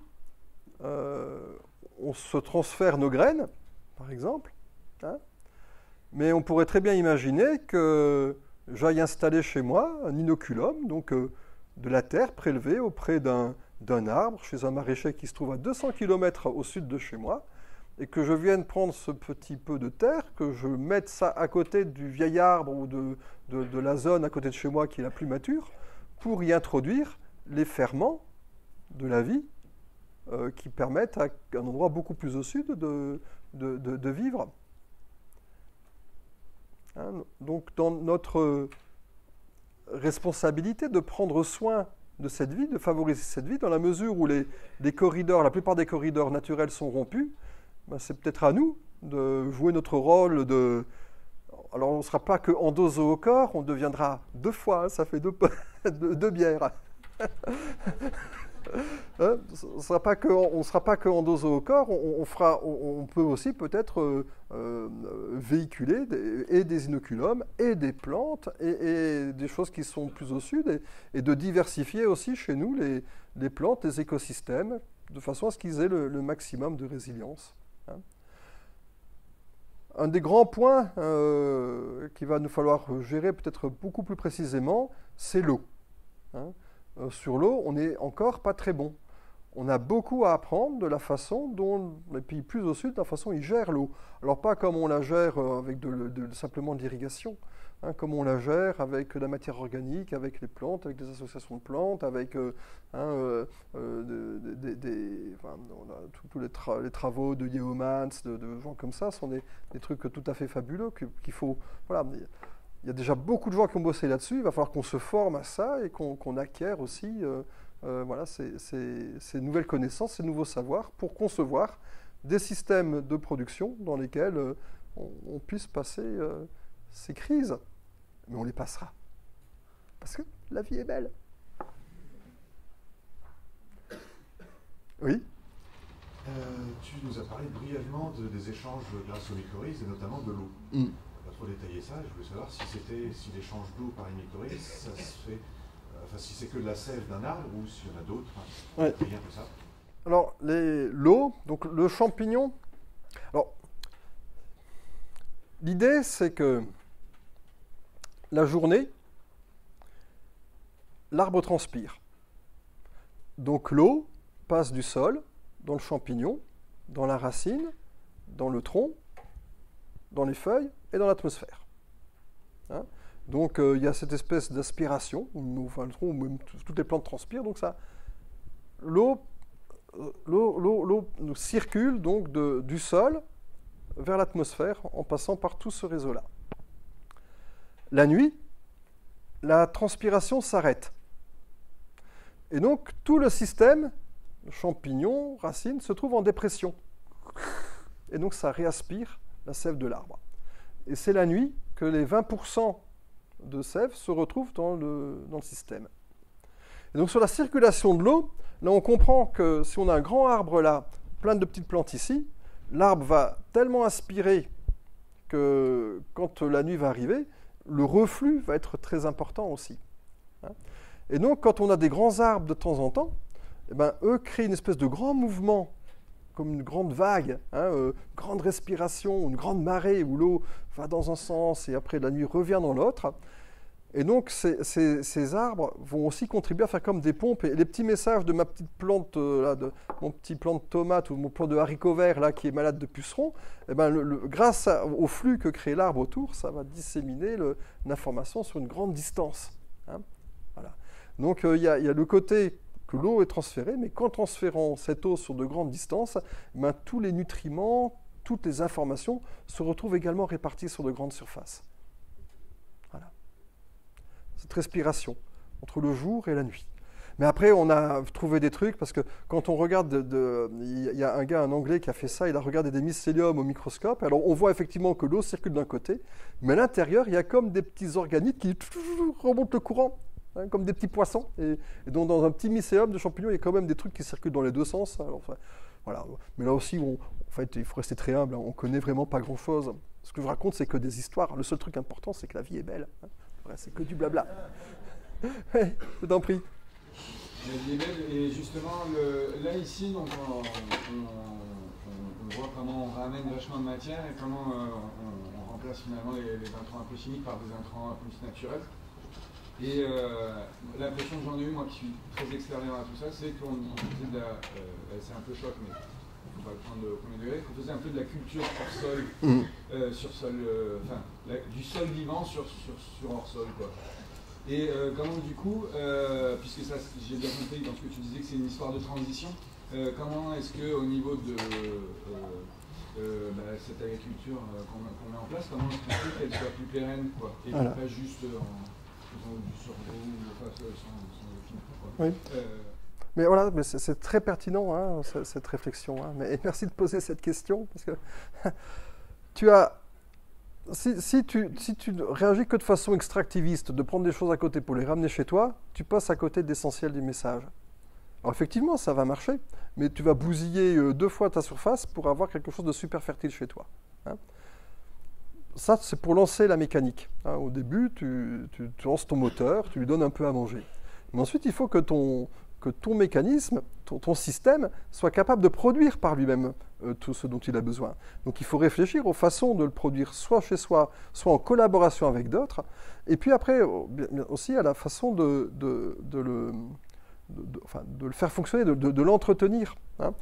on se transfère nos graines, par exemple, mais on pourrait très bien imaginer que j'aille installer chez moi un inoculum, donc de la terre prélevée auprès d'un arbre, chez un maraîcher qui se trouve à 200 km au sud de chez moi, et que je vienne prendre ce petit peu de terre, que je mette ça à côté du vieil arbre ou de la zone à côté de chez moi qui est la plus mature, pour y introduire les ferments de la vie qui permettent à un endroit beaucoup plus au sud de vivre. Donc dans notre responsabilité de prendre soin de cette vie, de favoriser cette vie, dans la mesure où la plupart des corridors naturels sont rompus, c'est peut-être à nous de jouer notre rôle de... Alors on ne sera pas que endozoocore, on deviendra 2 fois, ça fait 2 bières. On ne sera pas que endozoocore, on peut aussi peut-être véhiculer des inoculums et des plantes et des choses qui sont plus au sud et de diversifier aussi chez nous les plantes, les écosystèmes, de façon à ce qu'ils aient le maximum de résilience. Un des grands points qu'il va nous falloir gérer peut-être beaucoup plus précisément, c'est l'eau. Sur l'eau, on n'est encore pas très bon. On a beaucoup à apprendre de la façon dont les pays plus au sud, de la façon dont ils gèrent l'eau. Alors pas comme on la gère avec simplement de l'irrigation, comme on la gère avec de la matière organique, avec les plantes, avec des associations de plantes, avec tous les travaux de Yeomans, de gens comme ça, sont des trucs tout à fait fabuleux qu'il faut... Voilà, il y a déjà beaucoup de gens qui ont bossé là-dessus, il va falloir qu'on se forme à ça et qu'on acquiert aussi ces nouvelles connaissances, ces nouveaux savoirs pour concevoir des systèmes de production dans lesquels on puisse passer ces crises. Mais on les passera. Parce que la vie est belle. Oui. Tu nous as parlé brièvement des échanges grâce aux mycorhizes et notamment de l'eau. Pas trop détailler ça, je voulais savoir si l'échange d'eau par les mycorhizes, ça se fait, si c'est que de la sève d'un arbre ou s'il y en a d'autres, rien que ça. Alors, l'eau, donc le champignon. Alors, l'idée, c'est que la journée, l'arbre transpire. Donc l'eau passe du sol dans le champignon, dans la racine, dans le tronc, dans les feuilles et dans l'atmosphère. Donc il y a cette espèce d'aspiration, enfin le tronc, où même toutes les plantes transpirent, donc ça, l'eau circule donc du sol vers l'atmosphère en passant par tout ce réseau-là. La nuit, la transpiration s'arrête. Et donc tout le système, champignons, racines, se trouve en dépression. Et donc ça réaspire la sève de l'arbre. Et c'est la nuit que les 20% de sève se retrouvent dans le système. Et donc sur la circulation de l'eau, là on comprend que si on a un grand arbre là, plein de petites plantes ici, l'arbre va tellement aspirer que quand la nuit va arriver, le reflux va être très important aussi. Et donc quand on a des grands arbres de temps en temps, eux créent une espèce de grand mouvement, comme une grande vague, grande respiration, une grande marée où l'eau va dans un sens et après la nuit revient dans l'autre. Et donc ces arbres vont aussi contribuer à faire comme des pompes. Et les petits messages de ma petite plante, de mon petit plant de tomate ou mon plant de haricots verts là, qui est malade de pucerons, grâce au flux que crée l'arbre autour, ça va disséminer l'information sur une grande distance. Voilà. Donc il y a le côté que l'eau est transférée, mais qu'en transférant cette eau sur de grandes distances, tous les nutriments, toutes les informations se retrouvent également réparties sur de grandes surfaces. Voilà. Cette respiration entre le jour et la nuit. Mais après, on a trouvé des trucs, parce que quand on regarde, il y a un Anglais qui a fait ça, il a regardé des mycéliums au microscope, alors on voit effectivement que l'eau circule d'un côté, mais à l'intérieur, il y a comme des petits organites qui remontent le courant. Comme des petits poissons, et donc dans un petit mycélium de champignons, il y a quand même des trucs qui circulent dans les deux sens. Alors, voilà. Mais là aussi, en fait, il faut rester très humble, on ne connaît vraiment pas grand-chose. Ce que je vous raconte, c'est que des histoires. Le seul truc important, c'est que la vie est belle. Hein. Ouais, c'est que du blabla. Ouais, je t'en prie. La vie est belle, et justement, là ici, donc, on voit comment on ramène vachement de matière et comment on remplace finalement les intrants un peu chimiques par des intrants un peu plus naturels. Et l'impression que j'en ai eu, moi qui suis très extérieur à tout ça, c'est qu'on faisait de la... c'est un peu choc, mais il ne faut pas le prendre au premier degré, qu'on faisait un peu de la culture hors sol, sur sol, du sol vivant sur hors sol, quoi. Et comment du coup, puisque ça j'ai bien compris dans ce que tu disais que c'est une histoire de transition, comment est-ce qu'au niveau de cette agriculture qu'on met en place, comment est-ce qu'on fait qu'elle soit plus pérenne, quoi, et voilà. Pas juste en faisant du survol ou sans film, quoi. Oui. Mais voilà, mais c'est très pertinent, hein, cette réflexion. Hein, et merci de poser cette question, parce que tu as... Si tu ne réagis que de façon extractiviste, de prendre des choses à côté pour les ramener chez toi, tu passes à côté de l'essentiel du message. Alors effectivement, ça va marcher, mais tu vas bousiller 2 fois ta surface pour avoir quelque chose de super fertile chez toi. Hein. Ça, c'est pour lancer la mécanique. Hein. Au début, tu lances ton moteur, tu lui donnes un peu à manger. Mais ensuite, il faut que ton mécanisme, ton système, soit capable de produire par lui-même tout ce dont il a besoin. Donc il faut réfléchir aux façons de le produire soit chez soi, soit en collaboration avec d'autres, et puis après aussi à la façon de le faire fonctionner, de l'entretenir. Hein.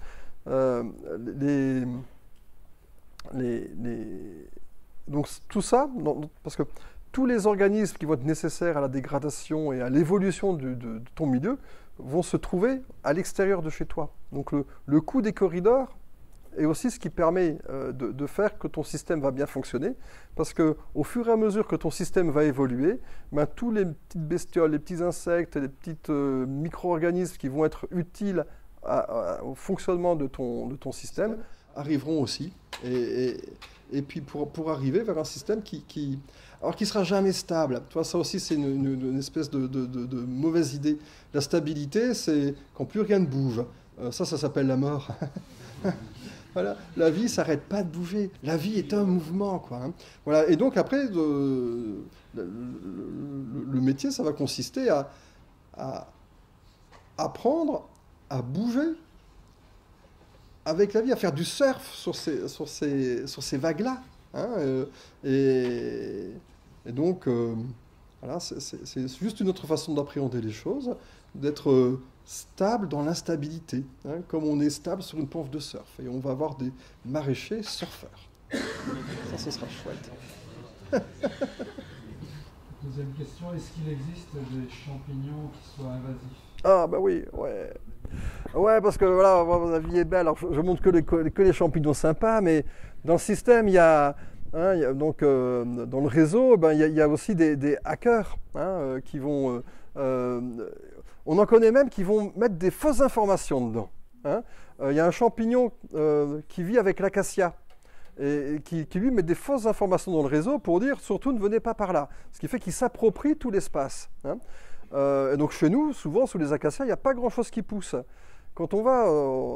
Donc tout ça, parce que tous les organismes qui vont être nécessaires à la dégradation et à l'évolution de ton milieu vont se trouver à l'extérieur de chez toi. Donc le coût des corridors est aussi ce qui permet de faire que ton système va bien fonctionner, parce qu'au fur et à mesure que ton système va évoluer, tous les petites bestioles, les petits insectes, les petits micro-organismes qui vont être utiles au fonctionnement de ton système arriveront aussi. Et puis pour arriver vers un système qui sera jamais stable. Toi, ça aussi, c'est une espèce de mauvaise idée. La stabilité, c'est quand plus rien ne bouge. Ça s'appelle la mort. Voilà. La vie ne s'arrête pas de bouger. La vie est un mouvement, quoi. Hein. Voilà. Et donc, après, le métier, ça va consister à apprendre à bouger avec la vie, à faire du surf sur ces vagues-là. Hein, et donc, voilà, c'est juste une autre façon d'appréhender les choses, d'être stable dans l'instabilité, hein, comme on est stable sur une planche de surf. Et on va avoir des maraîchers surfeurs. Ça, ce sera chouette. Deuxième question, est-ce qu'il existe des champignons qui soient invasifs? Ah, bah oui, ouais. Ouais, parce que voilà, la vie est belle. Alors, je montre que les champignons sympas, mais dans le système, il y a donc, dans le réseau, il y a aussi des hackers qui vont... on en connaît même qui vont mettre des fausses informations dedans. Hein. Il y a un champignon qui vit avec l'acacia et qui lui met des fausses informations dans le réseau pour dire surtout ne venez pas par là. Ce qui fait qu'il s'approprie tout l'espace. Hein. Et donc chez nous, souvent sous les acacias, il n'y a pas grand-chose qui pousse. Quand on va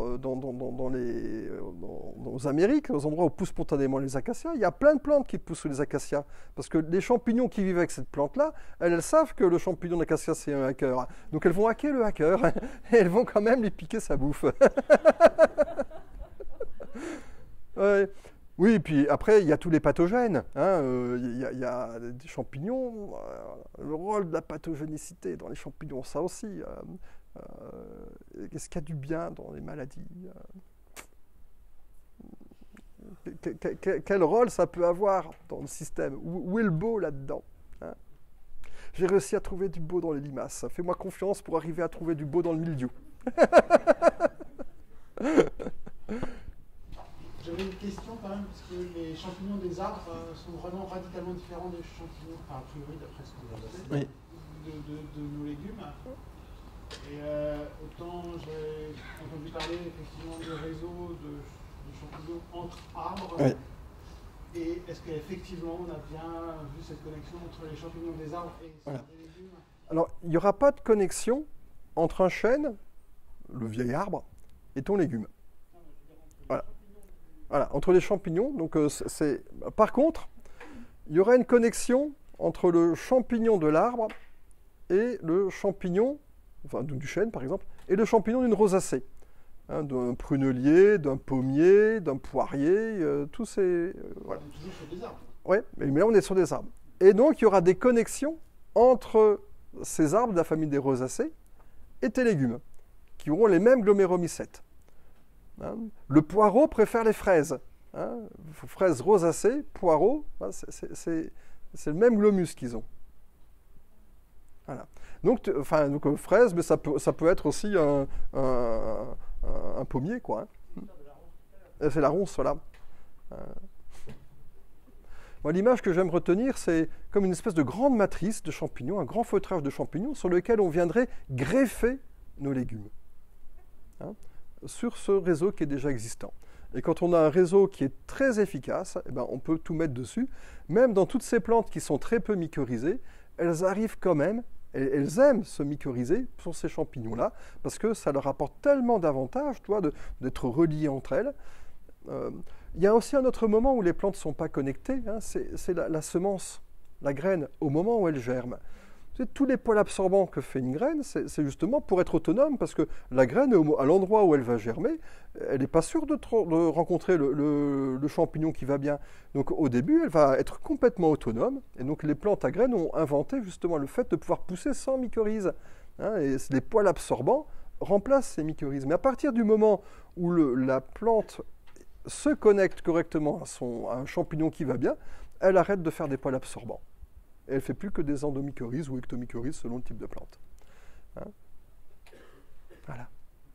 aux Amériques, aux endroits où poussent spontanément les acacias, il y a plein de plantes qui poussent sous les acacias. Parce que les champignons qui vivent avec cette plante-là, elles savent que le champignon d'acacia, c'est un hacker. Donc elles vont hacker le hacker et elles vont quand même lui piquer sa bouffe. Ouais. Oui, et puis après, il y a tous les pathogènes. Hein, il y a des champignons. Le rôle de la pathogénicité dans les champignons, ça aussi. Est-ce qu'il y a du bien dans les maladies? Quel rôle ça peut avoir dans le système? Où est le beau là-dedans? Hein? J'ai réussi à trouver du beau dans les limaces. Fais-moi confiance pour arriver à trouver du beau dans le mildiou. J'avais une question quand même, parce que les champignons des arbres sont vraiment radicalement différents des champignons, enfin, a priori, d'après ce que vous avez dit, de nos légumes. Et autant j'ai entendu parler effectivement de réseaux de champignons entre arbres. Oui. Et est-ce qu'effectivement on a bien vu cette connexion entre les champignons des arbres et des légumes? Alors, il n'y aura pas de connexion entre un chêne, le vieil arbre, et ton légume. Voilà. Voilà, entre les champignons. Donc, par contre, il y aura une connexion entre le champignon de l'arbre et le champignon, enfin du chêne par exemple, et le champignon d'une rosacée. Hein, d'un prunelier, d'un pommier, d'un poirier, tous ces... voilà. On est toujours sur des arbres. Oui, mais là on est sur des arbres. Et donc il y aura des connexions entre ces arbres de la famille des rosacées et tes légumes, qui auront les mêmes gloméromycètes. Hein, le poireau préfère les fraises. Hein, fraises rosacées, poireaux, hein, c'est le même glomus qu'ils ont. Voilà. Donc fraises, mais ça peut être aussi un pommier, quoi. Hein. C'est la ronce, voilà. Moi, l'image que j'aime retenir, c'est comme une espèce de grande matrice de champignons, un grand feutrage de champignons sur lequel on viendrait greffer nos légumes. Hein, sur ce réseau qui est déjà existant. Et quand on a un réseau qui est très efficace, eh ben, on peut tout mettre dessus. Même dans toutes ces plantes qui sont très peu mycorhizées, elles arrivent quand même, elles aiment se mycorhizer sur ces champignons-là, parce que ça leur apporte tellement d'avantages, d'être reliées entre elles. Il y a aussi un autre moment où les plantes ne sont pas connectées, hein, c'est la semence, la graine, au moment où elle germe. Tous les poils absorbants que fait une graine, c'est justement pour être autonome, parce que la graine, à l'endroit où elle va germer, elle n'est pas sûre de rencontrer le champignon qui va bien. Donc au début, elle va être complètement autonome, et donc les plantes à graines ont inventé justement le fait de pouvoir pousser sans mycorhize. Hein, et les poils absorbants remplacent ces mycorhizes. Mais à partir du moment où la plante se connecte correctement à un champignon qui va bien, elle arrête de faire des poils absorbants. Et elle ne fait plus que des endomycorhizes ou ectomycorhizes selon le type de plante. Hein, voilà.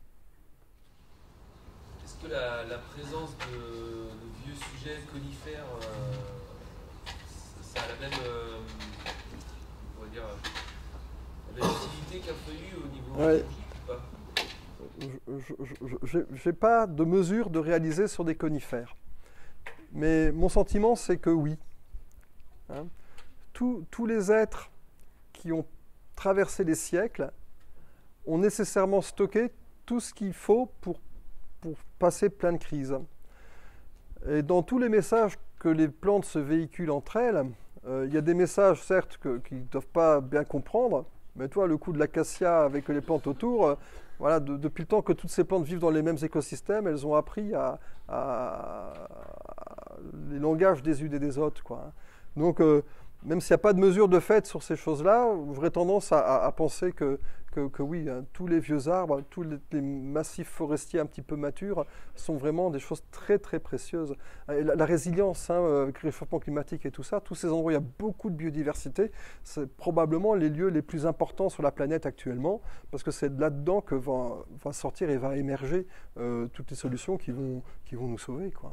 Est-ce que la présence de vieux sujets conifères, ça a la même, on va dire, la même utilité qu'un feuillu au niveau biologique ou pas? Je n'ai pas de mesure de réaliser sur des conifères. Mais mon sentiment, c'est que oui. Hein, tous les êtres qui ont traversé les siècles ont nécessairement stocké tout ce qu'il faut pour passer plein de crises. Et dans tous les messages que les plantes se véhiculent entre elles, il y a des messages, certes, qu'ils ne doivent pas bien comprendre, mais toi, le coup de l'acacia avec les plantes autour, voilà, depuis le temps que toutes ces plantes vivent dans les mêmes écosystèmes, elles ont appris les langages des unes et des autres, quoi. Donc, même s'il n'y a pas de mesure de fait sur ces choses-là, j'aurais tendance à penser que oui, hein, tous les vieux arbres, tous les massifs forestiers un petit peu matures sont vraiment des choses très très précieuses. Et la résilience, hein, avec le réchauffement climatique et tout ça, tous ces endroits où il y a beaucoup de biodiversité, c'est probablement les lieux les plus importants sur la planète actuellement, parce que c'est là-dedans que va sortir et va émerger toutes les solutions qui vont nous sauver, quoi.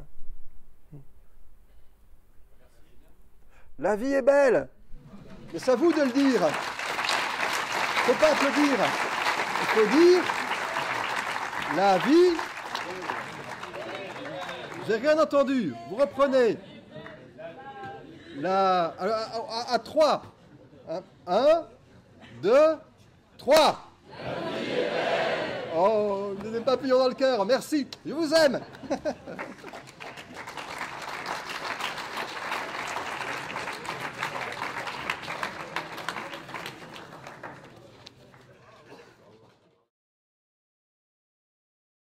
La vie est belle, mais c'est à vous de le dire. Il ne faut pas applaudir. Il faut dire la vie. J'ai rien entendu. Vous reprenez. À 3. 1, 2, 3. Oh, des papillons dans le cœur. Merci. Je vous aime.